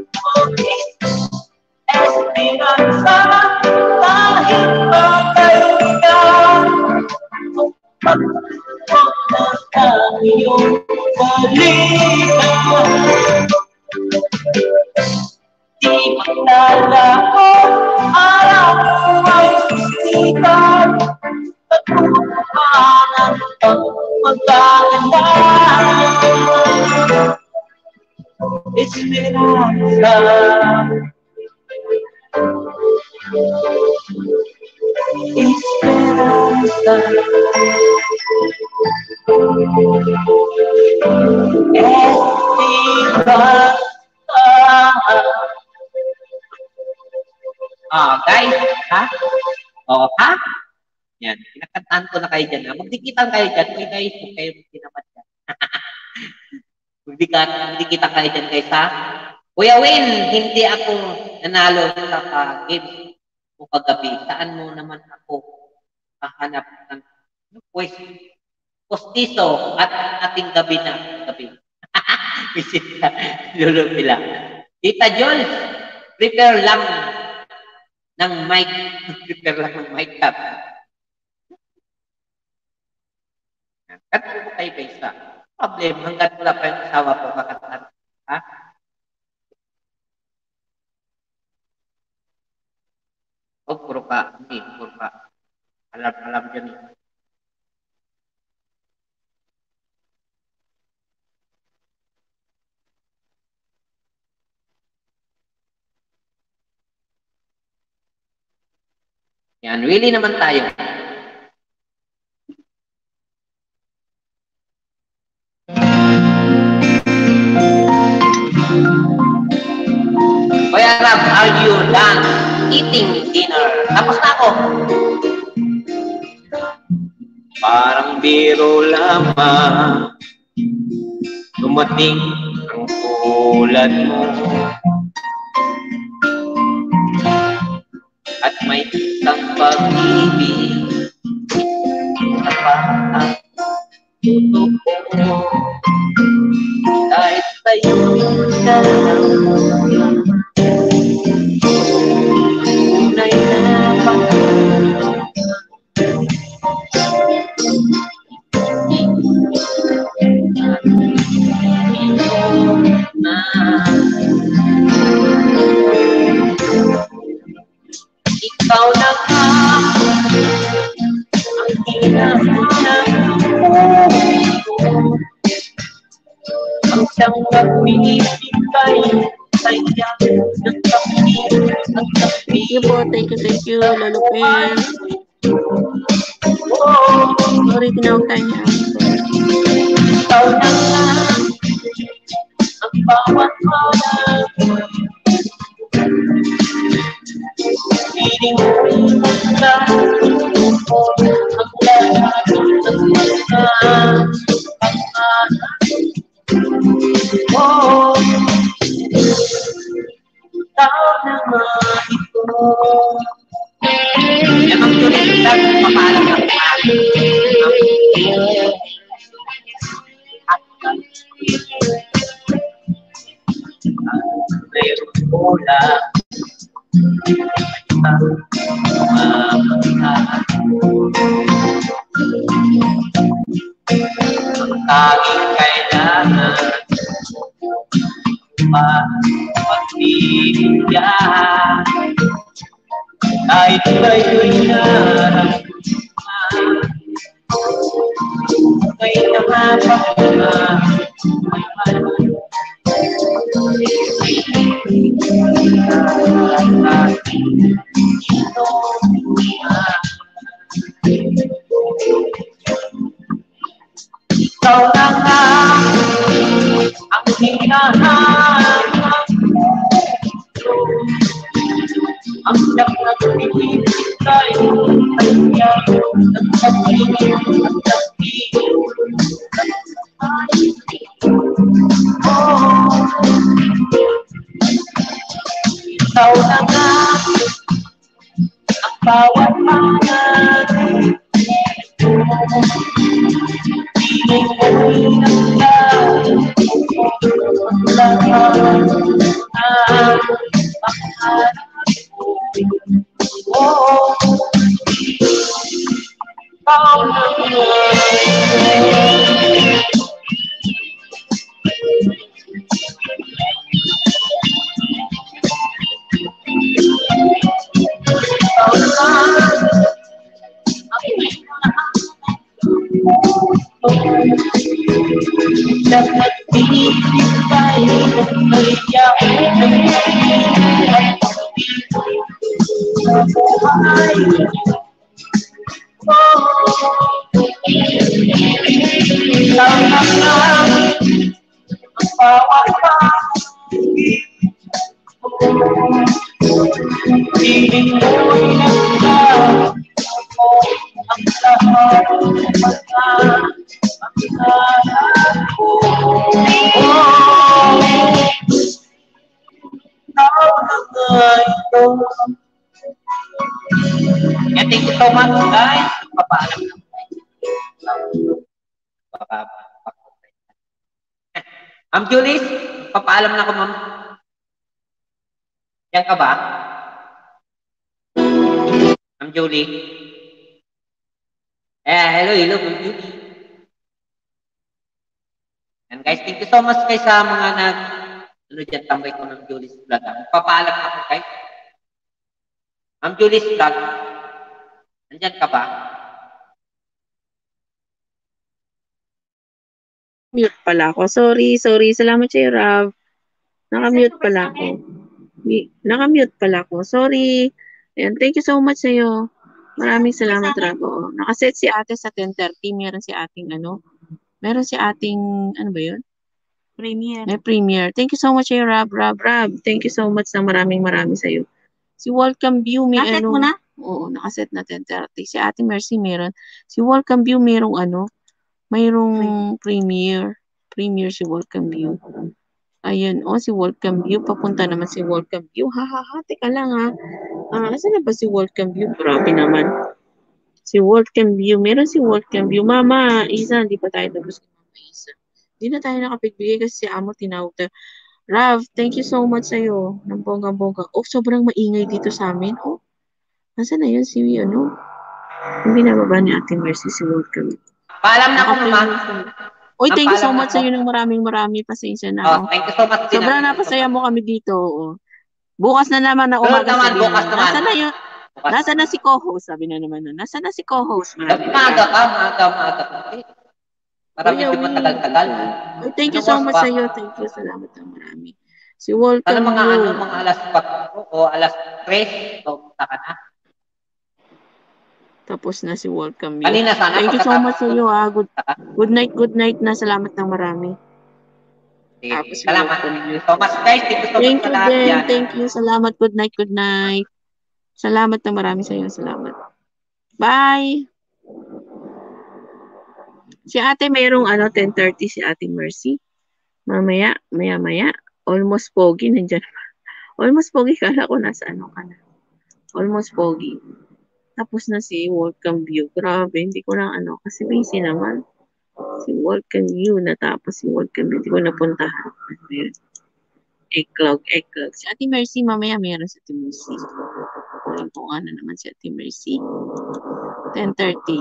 Esperanza kahit patay ka. Pagpupuntas ang iyong balikan. Di magdalaon, araw ay sisikat. Pagpupunahan pag magaganap. Esperanza. Esperanza. Guys, ha? Oo, ha? Yan, pinakantaan ko na kayo dyan. Magdikitan kayo dyan. Okay, guys, huwag kayo magdinapat dyan. Magdikitan kayo dyan, guys, ha? Kuya Win, hindi ako nanalo sa games mo kagabi. Saan mo naman ako kahanap ng postiso at ating gabi na gabi. Bisita, lulog nila. Tita Jules, prepare lang ng mic. Prepare lang ng mic tap. Katan ko kayo guys ha. Problem, hanggat wala pa yung asawa po makatan. Ha? Oh, puro ka. Hindi, puro ka. Alam dyan eh. Yan, really naman tayo. eating dinner. Tapos na ako. Parang biro lamang dumating ang tulad mo. At may isang pag-ibig na parang totoo. Kahit sa'yo'y ka tunay na pag-ibig. Ikaw na nga ang hinahanap ko, ang siyang nagbibigay saya ng kapit at kapit. Thank you, Lolo Pen. Sorry, tinawag tayo niya. Ikaw na nga ang bawat hanap, piling na ang lahat ng mga pangarap. Oh, ikaw na nga ito. Yan ang tuloy lang papaalam ng mayroon ko lang ang tanging kailangan magbibigyan kahit kayo'y naramdaman kay nakapagmahal. Ikaw na nga ang hinahanap ko, ang siyang nagbibigay kanya ng pag-ibig at pag-ibig. Ikaw na nga ang bawat pangarap, piling mo'y naglalang ang lahat ng pangarap ko. Oh, ikaw na nga. Dapat pinipay ng kaya sa buhay. Ikaw na nga ang bawat piling mo'y naglalang ang lahat ng mga pangarap ko. Ikaw na nga ito. Thank you so much, guys. Papaalam na Ma'am Julie, papaalam na ako, ma'am. Yan ka ba? Ma'am Julie? Hello, Ma'am Julie. And guys, thank you so much guys sa mga dyan, tambay ko ng Julie's Vlog. Papaalam na ako, guys. Ma'am Julie's Vlog. Nandyan ka ba? Mute pala ako. Sorry. Salamat sa'yo, Rav. Naka-mute pala ako. Naka-mute pala ako. Sorry. Ayan, thank you so much sa'yo. Maraming salamat, Rav. Nakaset si ate sa 10:30. Meron si ating ano ba yun? Premiere. May premiere. Thank you so much sa'yo, Rav. Thank you so much na maraming sa'yo. Si Welcome View may Nakaset ano. mo na? Oo, nakaset na 10:30. Si Ate Mercy meron. Si Welcome View merong ano, mayroong premiere. Premiere si Welcome View. Ayun, si Welcome View. Papunta naman si Welcome View. Teka lang ha. Asan na ba si Welcome View? Grabe naman. Si Welcome View. Meron si Welcome View. Mama, Isa, hindi pa tayo tapos kay Mama Isa. Hindi na tayo nakapigbigay kasi si Amo tinawag tayo. Rav, thank you so much sa'yo. Ng bonggang-bongga. Sobrang maingay dito sa amin. Nasaan na yun si ano? Yung binababa ni Ate Mercy si Welcome. Paalam na ako, Mama. Thank you so much sa'yo ng maraming pasensya na. Thank you so much. Sobrang napasaya mo kami dito. Bukas na naman na umaga sabi bukas naman. Nasaan na yun? Nasaan na si co-host? Sabi na naman nun. Nasaan na si co-host? Maaga. Para medyo matagal-tagal. Thank you so much sa'yo. Thank you. Salamat ng marami. Si Welcome Sana mga alas 4 o alas 3, pumunta ka na. Tapos na si Welcome You. Kanina sana. Thank you so much sa'yo. Good night na. Salamat ng marami. Sige, salamat. So much guys. Thank you din. Thank you. Salamat. Good night. Salamat ng marami sa'yo. Salamat. Bye! Si ate mayroong 10:30 si Ate Mercy. Maya. Almost pogi. Nandiyan pa. Almost pogi. Kala ko nasa ka na. Almost pogi. Tapos na si Welcome View. Grabe. Hindi ko lang kasi busy naman. Si Welcome View. Natapos si Welcome View. Hindi ko napuntahan. Eggclog. Si Ate Mercy. Mamaya mayroon si Ate Mercy. Kulang po na naman si Ate Mercy. 10:30.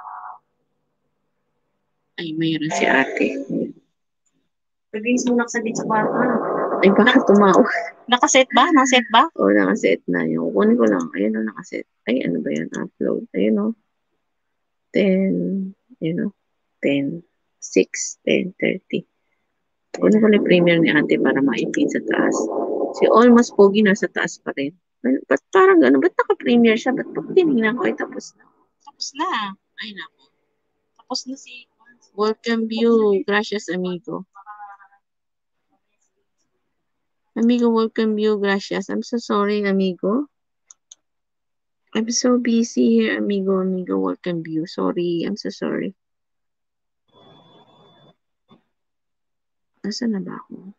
Ay, mayroon si ate. Pag-iis mo nakasabit sa kwarto. Ay, bakit tumawag? Nakaset ba? Nakaset ba? Nakaset na. Yung kukunin ko lang. Ayun nakaset. Ay, ano ba yan? Upload. Ayun 10, 10, 6, 10:30. Kunin ko na yung premiere ni ate para maipin sa taas. Si Almost Pogi nasa taas pa rin. Ba't parang gano'n? Ba't naka-premiere siya? Ba't pag tinignan ko ay tapos na? Tapos na. Ay, naku. Tapos na si Welcome you. Gracias, amigo. Amigo, welcome you. Gracias. I'm so sorry, amigo. I'm so busy here, amigo. Welcome you. Sorry. I'm so sorry. Nasaan na ba ako?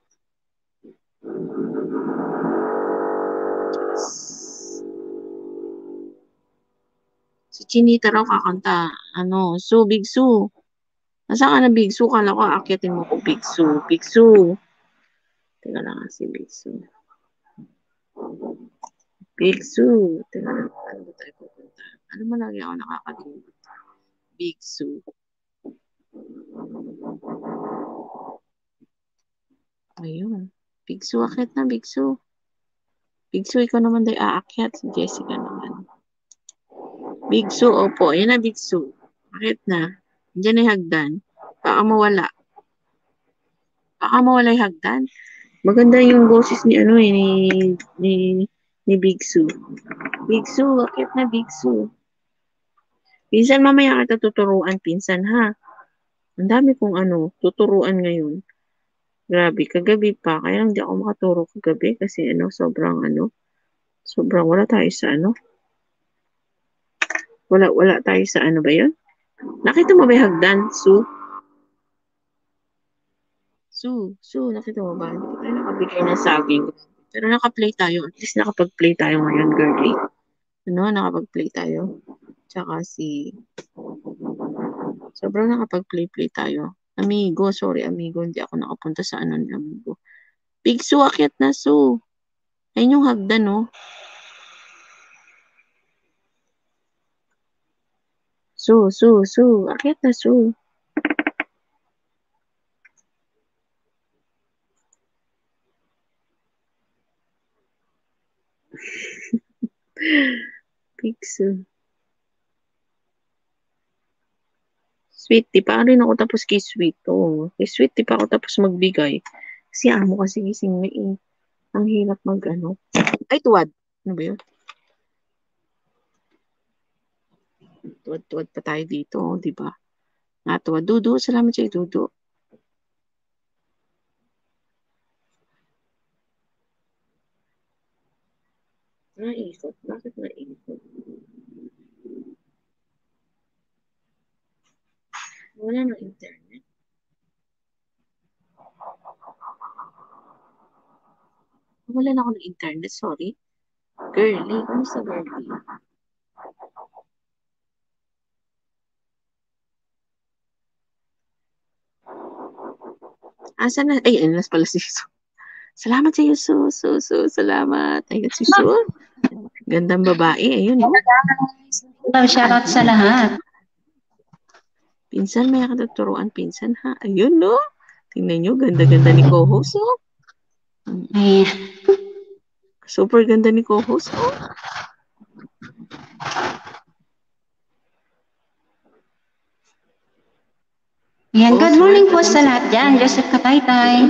Si Chinita raw kakanta. Big Sue. Nasaan ka na, Big Sue? Kala ko, akyatin mo ko, Big Sue. Big Sue. Teka lang si Big Sue. Big Sue. Teka lang, ano ba tayo pupunta? Ano mo lagi ako nakakalimutan? Big Sue. Ayun. Big Sue, akyat na, Big Sue. Big Sue, ikaw naman day aakyat. Si Jessica naman. Big Sue, opo. Ayan na, Big Sue. Akyat na. Diyan ay hagdan. Baka mawala. Yung hagdan. Maganda yung boses ni ni Big Sue. Big Sue, akyat na, Big Sue. Pinsan, mamaya kita tuturuan, pinsan, ha? Ang dami kong tuturuan ngayon. Grabe, kagabi pa. Kaya lang di ako makaturo kagabi kasi sobrang wala tayo sa Wala tayo sa ba yun? Nakita mo ba yung hagdan, Sue? Sue, nakita mo ba? Hindi ko tayo nakabigay ng saging. Pero nakaplay tayo. At least nakapag-play tayo ngayon, girlie. Nakapag-play tayo. Tsaka sobrang nakapag-play tayo. Amigo, sorry amigo. Hindi ako nakapunta sa ni amigo. Big Sue, akyat na, Sue. Ayun yung hagdan, Sue. Akyat na, Sue. Big Sue. Sweet, di pa rin ako tapos kay Sweet. Kay Sweet, di pa ako tapos magbigay. Kasi amo kasi gising na ang hirap Ay, tuwad. Ano ba yun? Tuwad pa tayo dito, di ba? Tuwad. Dudu, salamat sa'yo, Dudu. Naikot? Bakit naikot? Wala ng internet. Wala na ako ng internet, sorry. Girly, kamusta girly? Asa na? Ay, ayun, nas pala si Su. Salamat sa iyo, Su. Salamat. Ayun si Su. Gandang babae. Ayun, no? Shoutout sa lahat. Pinsan, may katuturuan, pinsan, ha? Ayun, no? Tingnan nyo, ganda-ganda ni co-host, oh. Ay, Super ganda ni co-host, oh. yan, good morning po sa lahat dyan. Joseph Kataytay.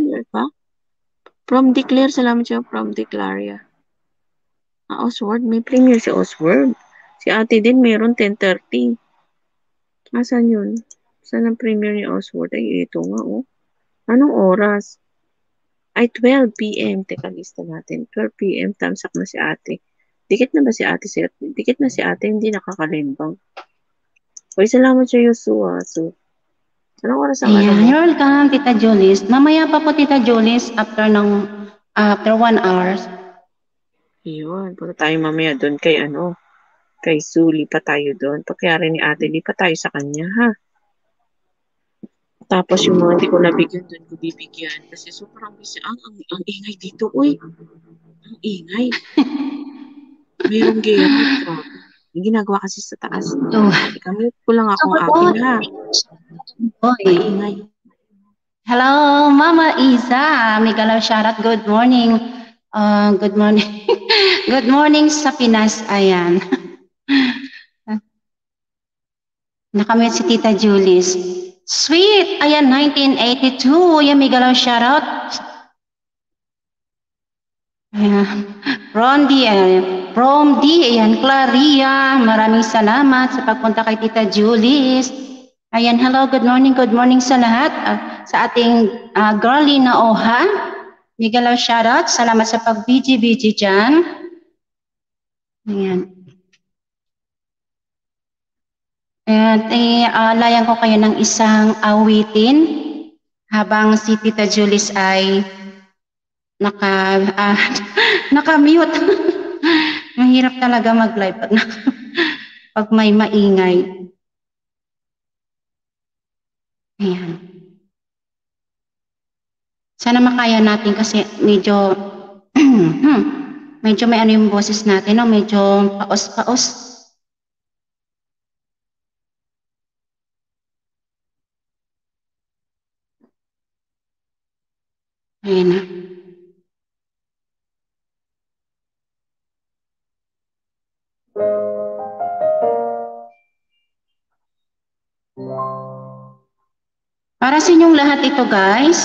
From Declare, salamat siya. From Declaria. Oswald, may premiere si Oswald. Si ate din, meron 10:30. Asan yun? Saan ang premiere ni Oswald? Ay, ito nga, oh. Anong oras? Ay, 12 p.m. Teka, lista natin. 12 p.m. Tamsak na si ate. Dikit na ba si ate? Dikit na si ate, hindi nakakalimbang. Uy, salamat sa iyo, Su. Anong oras ang Ayan, you're welcome, Tita Julis. Mamaya pa po, Tita Julis, after 1 hour. Ayun, punta tayo mamaya doon kay kay Su, lipat tayo doon. Pagkayari ni ate, lipat tayo sa kanya, ha? Tapos yung mga hindi ko nabigyan doon, ko bibigyan. Kasi sobrang busy. Ang ingay dito, uy. Ang ingay. Mayroong gera, grabe. Yung ginagawa kasi sa taas. Ikamute ko lang akong akin, ha? Ingay. Hello, Mama Isa. Migalaw shoutout. Good morning. Good morning. Good morning sa Pinas. Ayan. Nakamute si Tita Julis. Sweet. Ayan, 1982. Ayan, Migalaw shoutout. Ayan. From D. Ayan, Claria. Maraming salamat sa pagpunta kay Tita Julis. Ayan, hello, good morning sa lahat. Sa ating girly na Oha. Migalaw shoutout. Salamat sa pag-BG dyan. Ayan. At layan ko kayo ng isang awitin habang si Tita Julis ay naka-mute. Mahirap talaga mag-live pag may maingay. Ayan. Sana makaya natin kasi medyo medyo may ano yung boses natin, no? Medyo paos-paos. Ayan na. Para sa inyong lahat ito, guys.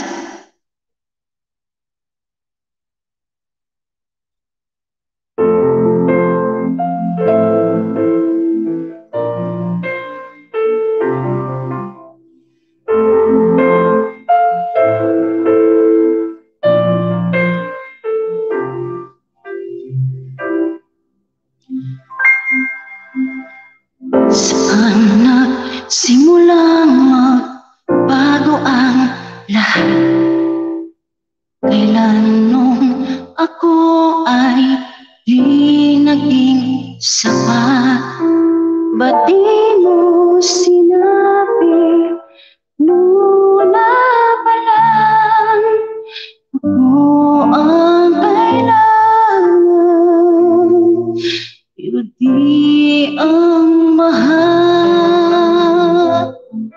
Saan nagsimulang magbago ang lahat? Kailan nung ako ay di naging sapat? Ba't di mo sinabi muna pa lang ako ang kailangan? Pero di ang mahal.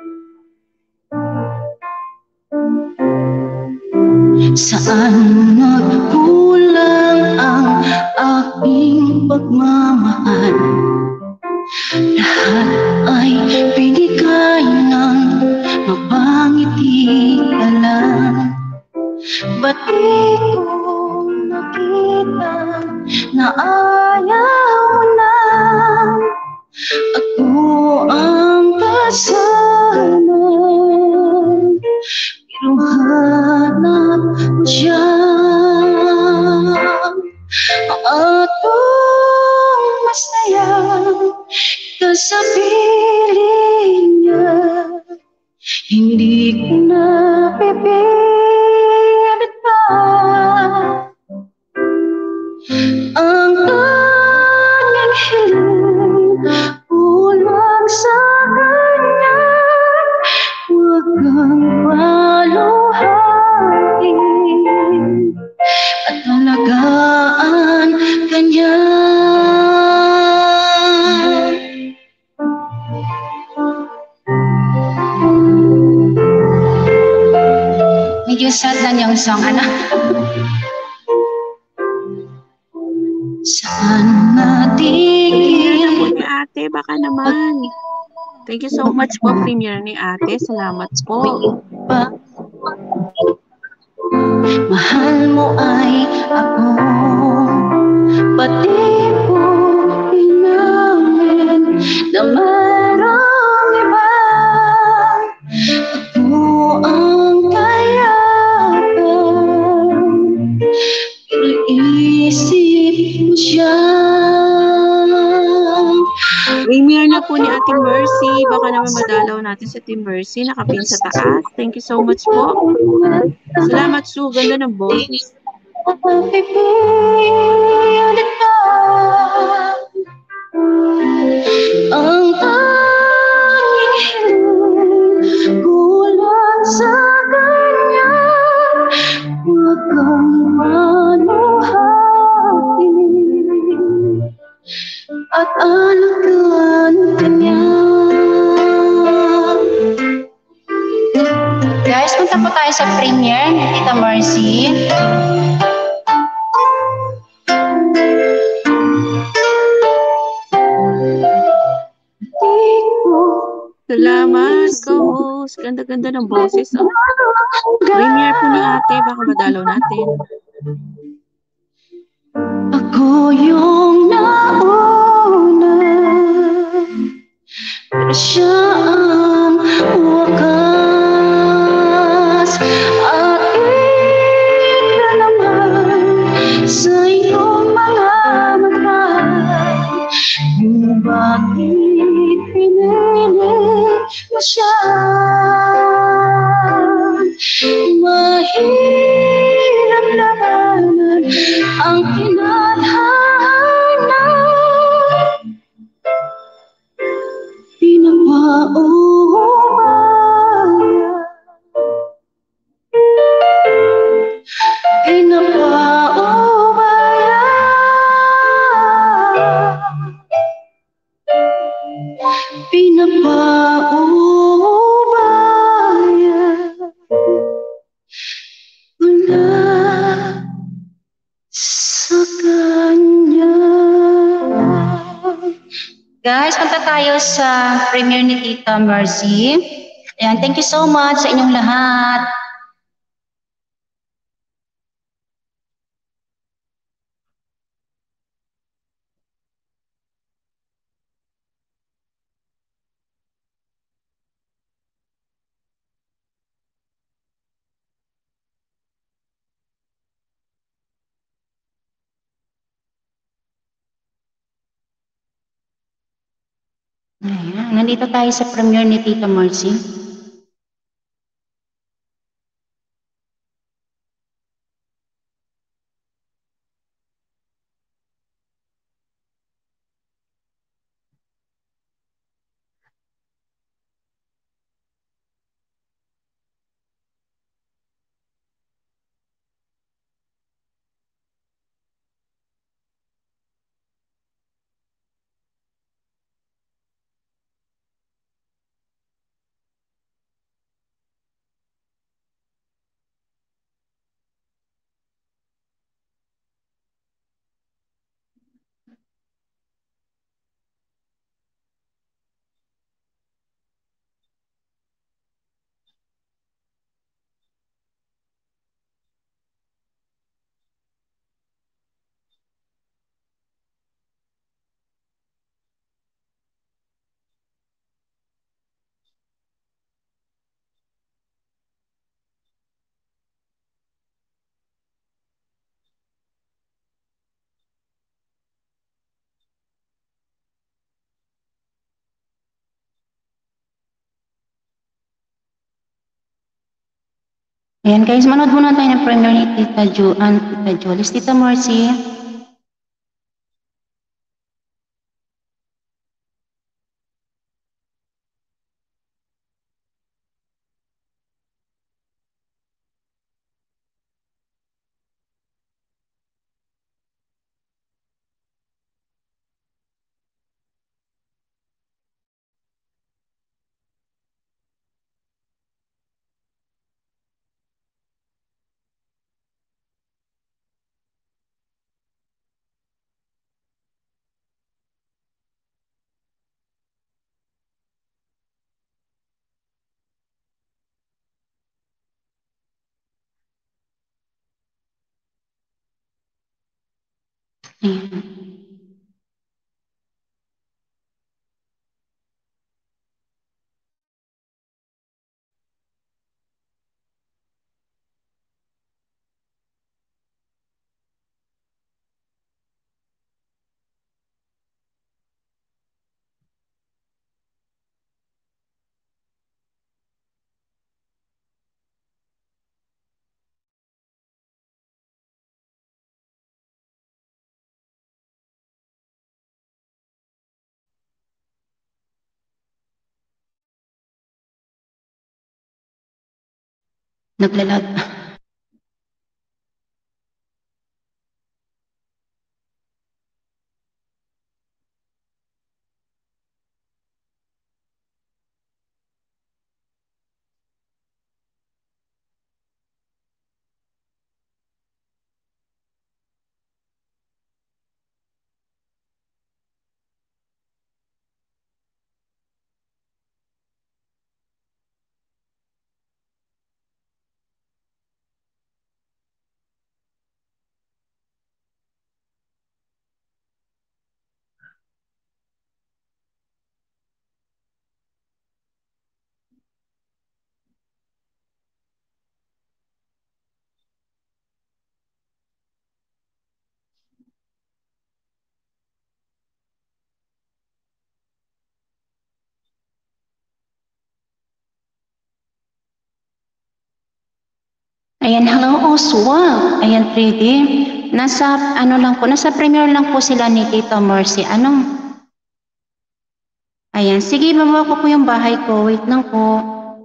Saan nagkulang ang aking pagmamahal? Lahat ay binigay ng mapangiti ka lang. Ba't di ko nakita na ayaw mo na? Ako ang kasama, pero hanap mo siya. At masaya ka sa piling niya. Hindi ko na pipilit pa ang tanging hiling kulang sa kanya. Huwag kang paluhain at alagaan kanya. Medyo sad lang yung song, ano? Saan natigil? Po ni ate, baka naman. Thank you so much po, Premier ni ate. Salamat po. Mahal mo ay ako, pati po inamin na mayroong iba. Ako ang kayaban, iniisip mo siya. Premier na po ni Ate Mercy. Baka naman madalaw natin sa Team Mercy. Nakapin sa taas. Thank you so much po. Salamat, Sue. Ganda ng boses. Pipilit ka ang tanging hiling kulang sa kanya. Huwag kang maluhain at alagaan kanya. Guys, punta po tayo sa premiere ni Tita Mercy. Salamat, co-host. Ganda-ganda ng boses. Oh. Premiere po ni ate. Baka madalaw natin. Ako yung nauna, pero siya ang wakas. At ikaw naman sa iyong mga mata, kung bakit pinilit mo siya. Mahirap labanan ang kinadhana, pinapaubaya, pinapaubaya, pinapaubaya na sa kanya. Guys, punta tayo sa premiere ni Tita Mercy. Ayan, thank you so much sa inyong lahat. Ayan, nandito tayo sa premiere ni Tita Mercy. Ayan guys, manood muna tayo ng premiere ni Tita Julis. Tita Mercy. Naglalag. Ayan, hello Oswald. Ayan, 3D. Nasa, nasa premiere lang po sila ni Tita Mercy. Ayan, sige, babawa ko po yung bahay ko. Wait lang po.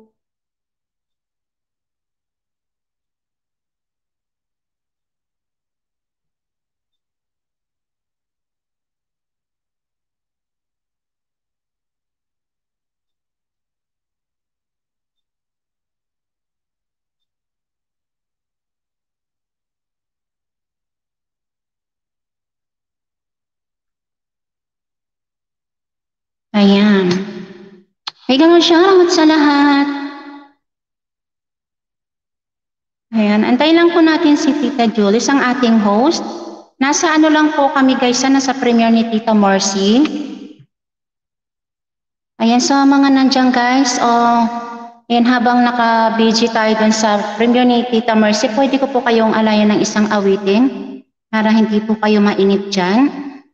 Ayan. May ganun shoutout sa lahat. Ayan, antay lang po natin si Tita Julis, ang ating host. Nasa lang po kami guys, nasa premiere ni Tita Mercy. Ayan, sa mga nandiyan guys, ayan, habang naka-BG tayo dun sa premiere ni Tita Mercy, pwede ko po kayong alayan ng isang awitin para hindi po kayo mainip dyan.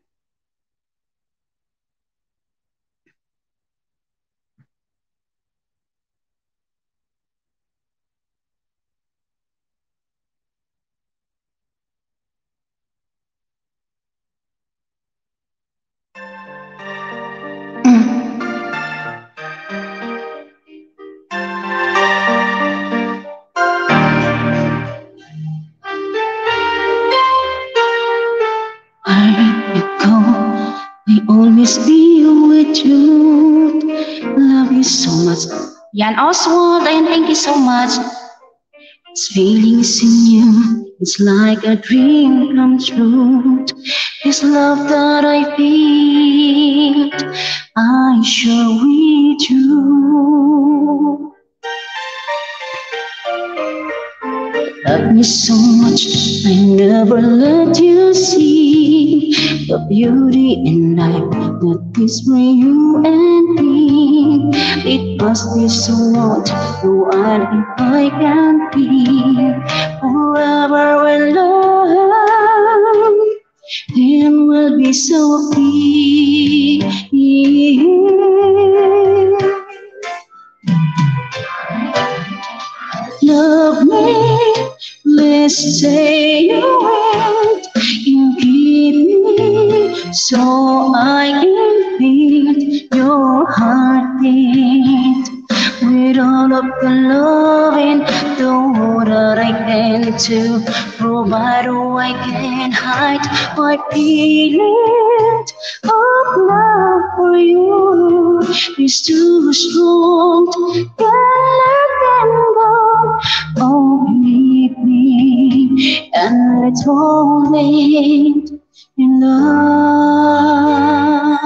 Be with you, love you so much. Yan, Oswald, ayan, thank you so much. It's feelings in you, it's like a dream come true. This love that I feel, I share with you. Love me so much, I never let you see the beauty in life that is for you and me. It must be so hard, no one if I can be forever in love. Then we'll be so free. Love me stay awake and keep me so I can feel your heartbeat. With all of the loving, the water I can to provide, oh, I can hide my feelings of love for you. It's too strong, can't let them go. Oh, believe me, and let's hold it in love.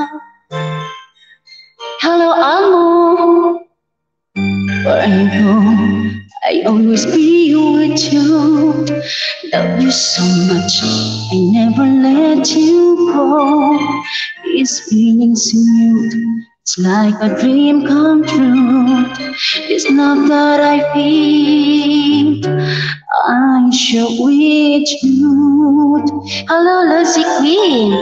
Hello, Amo. Where I go, I always be with you. Love you so much, I never let you go. This feeling so new, it's like a dream come true. This love that I feel, I share with you. Hello, Lucy Queen.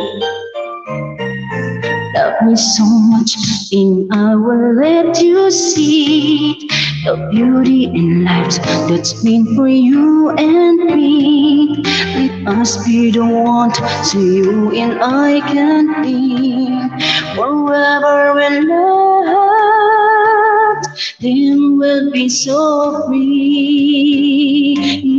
Love me so much, and I will let you see the beauty in life that's meant for you and me. Let us be the one, so you and I can be forever in love. Then we'll be so free.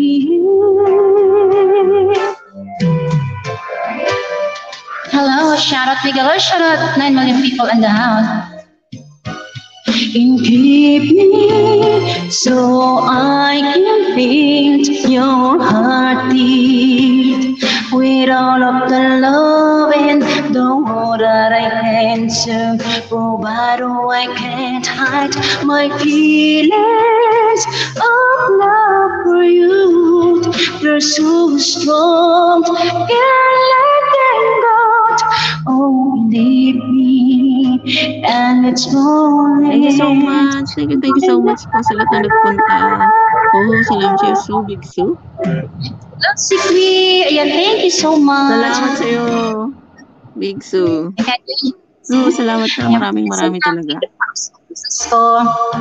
Hello, shout out Miguel, shout out 9 million people in the house. And keep me so I can feel your heartbeat. With all of the love and the water I can serve, provide, oh, I can't hide my feelings of love for you. They're so strong, can't let them go. Oh, believe me, and it's rolling. Thank you so much. Thank you so much po sa lahat na nagpunta. Oh, salamat sa'yo, Sue, Big Sue. Si Kwi, ayan, thank you so much. Salamat sa'yo, Big Sue. Sue, salamat ka. Maraming talaga. So,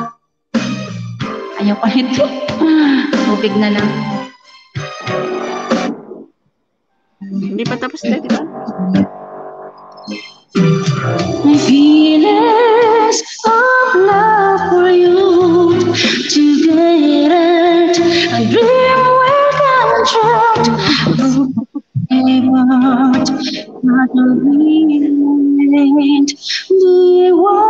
ayaw ko nito. Tubig na lang. Hindi pa tapos na, di ba? My feelings of love for you, together a dream will come true. Not a moment, the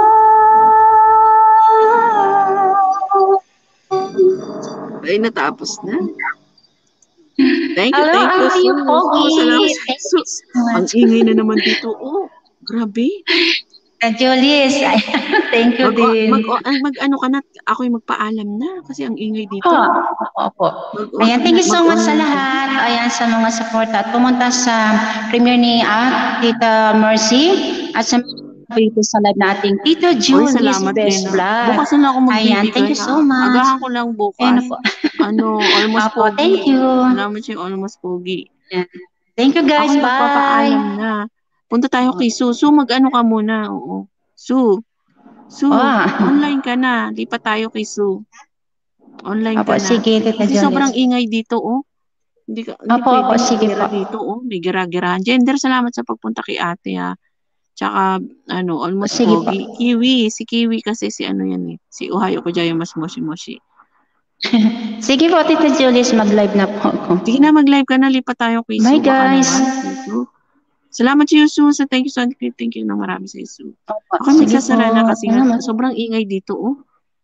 world. Ay, natapos na. Thank you, Hello, thank you, Sue. Pogi. Salamat. Thank you so much. Ang ingay na naman dito. Oh, grabe. Julius, thank you din. Mag-ano ka na, ako'y magpaalam na kasi ang ingay dito. Opo. Ayan, thank you so much sa lahat. Ayan, sa mga support at pumunta sa premiere ni Tita Mercy at sa dito sa live nating Tita Julie's Best Vlog. Bukas na ako magbibigay. Ayan, thank you so much. Agahan ko lang bukas. Ayan po. Almost Opo, pogi. thank you. Salamat siya, almost pogi. Ayan. Thank you guys, ako bye. Magpapaalam na. Punta tayo kay Sue. Sue, mag-ano ka muna. Oo. Sue, online ka na. Lipat tayo kay Sue. Online ka na. Sige, Tita Kasi Julius. sobrang ingay dito, oh. Hindi sige po. dito, oh. May gira-girahan. Gender, salamat sa pagpunta kay ate, ha. Tsaka, almost Sige pogi. Kiwi. Si Kiwi kasi si ano yan, eh. Si Ohio ko dyan yung mas moshi-moshi. Sige po, Tita Julius, mag-live na po ako. Sige na, mag-live ka na. Lipat tayo kay Sue. Bye, guys. Salamat sa iyo, Sue. Thank you so much. Thank you na marami sa iyo, Sue. Ako magsasara na kasi sobrang ingay dito, oh.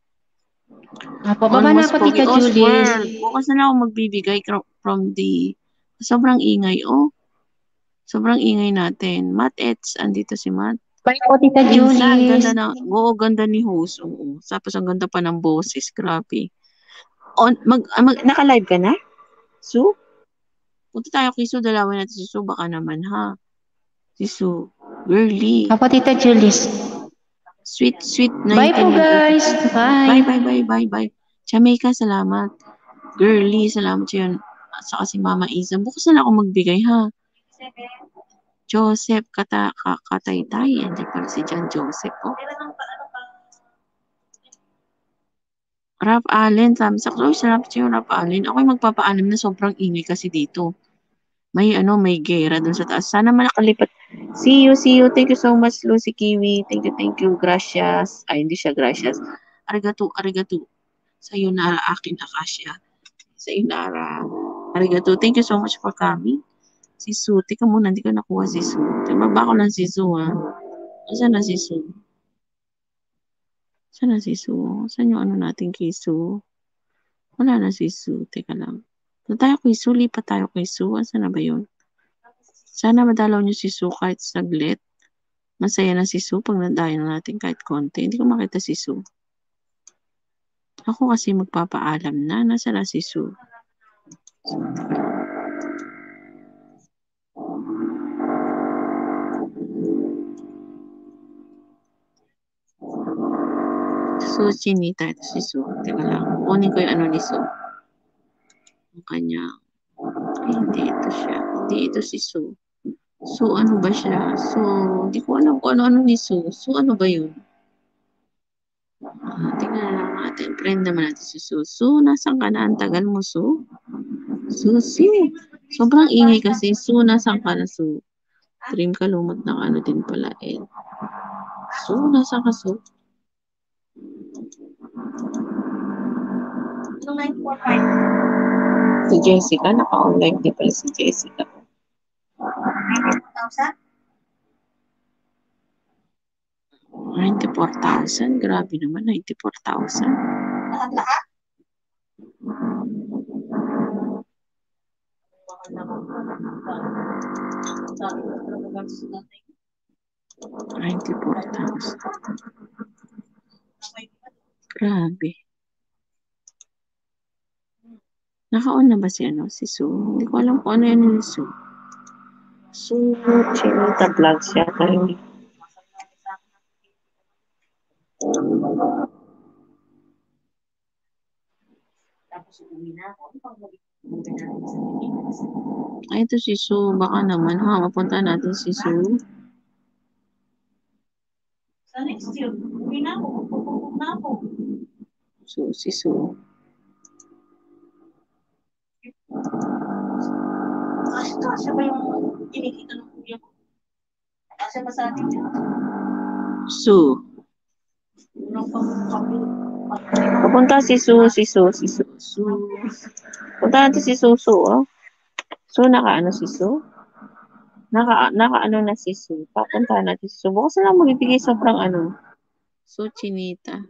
Baba na po, Tita Julius. Bukas na lang ako magbibigay from the sobrang ingay, oh. Sobrang ingay natin. Matt Eds, andito si Matt. Bye po, Tita Julius. Ganda ni host. Oo. Tapos ang ganda pa ng boses. Grabe. Naka-live ka na? Sue? Punta tayo kay Sue. Dalawin natin si Sue. Baka naman, ha? Si Sue. Girly. Apa, Tita Julius. Sweet 19. Bye po, guys. Bye. Bye. Jamaica, salamat. Girly, salamat yun. At saka si Mama Isa. Bukas na lang ako magbigay, ha? Joseph Kataytay. Hindi pala si John Joseph, oh. Ralph Allen, sabi sa Chloe, salamat sa'yo, Ralph Allen. Ako'y magpapaalam na sobrang ingay kasi dito. May gera dun sa taas. Sana makalipat. See you. Thank you so much, Lucy Kiwi. Thank you. Gracias. Ay, hindi siya gracias. Arigato. Sayonara, akin, Akasha. Sayonara. Arigato. Thank you so much for coming. Si Su, tika muna, hindi ko nakuha si Su. Tumaba ko lang si Su, ha. Saan na si Su? Saan yung ano natin kay Su? Wala na si Su. Teka lang. Lipat tayo kay Su. Saan na ba yun? Sana madalaw niyo si Su kahit saglit. Masaya na si Su pag nadayo natin kahit konti. Hindi ko makita si Su. Ako kasi magpapaalam na. Nasa na si Su? Su Chinita. Ito si Su. Teka lang. Kunin ko yung ano ni Su. Ang kanya. Ay, hindi ito siya. Hindi ito si Su. Su, ano ba siya? Su, hindi ko alam kung ano ni Su. Su, ano ba yun? Tingnan na lang natin. Friend naman natin si Su. Su, nasan ka na? Ang tagal mo, Su? Susi. Sobrang ingay kasi. Su, nasan ka na, Su? Dream ka lumot ng ano din pala eh. Su, nasan ka, Su? 2945. Si Jessica, naka-online din pala si Jessica. 94,000. Grabe naman, 94,000. Lahat? 94,000. Grabe. Naka-on na ba si Su? Hindi ko alam kung ano yan ni Su. Su, Chinita Vlog siya kayo. Ay, ito si Su. Baka naman, ha? Mapunta natin si Su. Sa next year, uwi na ako. So, si Su. Kasi ba yung kinikita ng kuya ko? Kasi ba sa atin yun? Su. Papunta si Su. Punta natin si Su, oh. Su, naka-ano si Su? Naka-ano na si Su. Papunta natin si Su. Bukas na lang magbibigay sobrang ano. Su, Chinita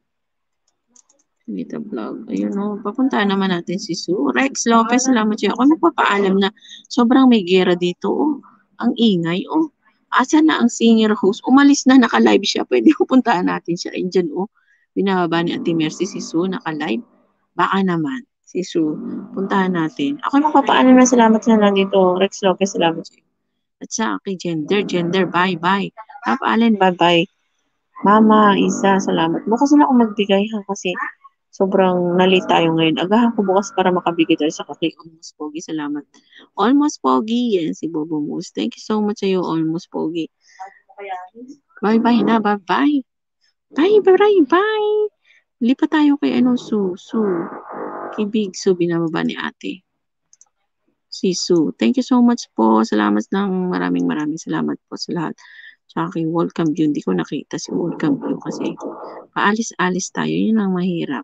Vlog. Ayun, oh. Papunta naman natin si Su. Rex Lopez, salamat siya. Ako nagpapaalam na sobrang may gera dito, oh. Ang ingay, oh. Asa na ang singer host? Umalis na, naka-live siya. Pwede pupuntahan natin siya. Ayun dyan, oh. Binababa ni Ate Mercy si Su, naka-live. Baka naman, si Su. Puntahan natin. Ako magpapaalam na, salamat na lang dito. Rex Lopez, salamat siya. At sa akin, gender, bye-bye. Tap Allen, bye-bye. Mama, Isa, salamat. Bukas na ako magbigay ha kasi sobrang nalit tayo ngayon. Agahan ko bukas para makabigay tayo sa kay Almost Pogi. Salamat. Almost Pogi, yan si Bobo Moose. Thank you so much sa'yo, Almost Pogi. Bye-bye na, bye-bye. Bye. Lipat tayo kay Su. Kay Big Su, binababa ni ate. Si Su. Thank you so much po. Salamat ng maraming salamat po sa lahat. Tsaka kay Welcome View. Hindi ko nakita si Welcome View kasi paalis-alis tayo. Yun ang mahirap.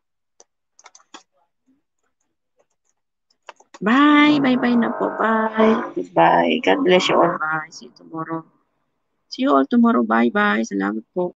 Bye na po. Bye. God bless you all. Bye. See you tomorrow. Bye. Salamat po.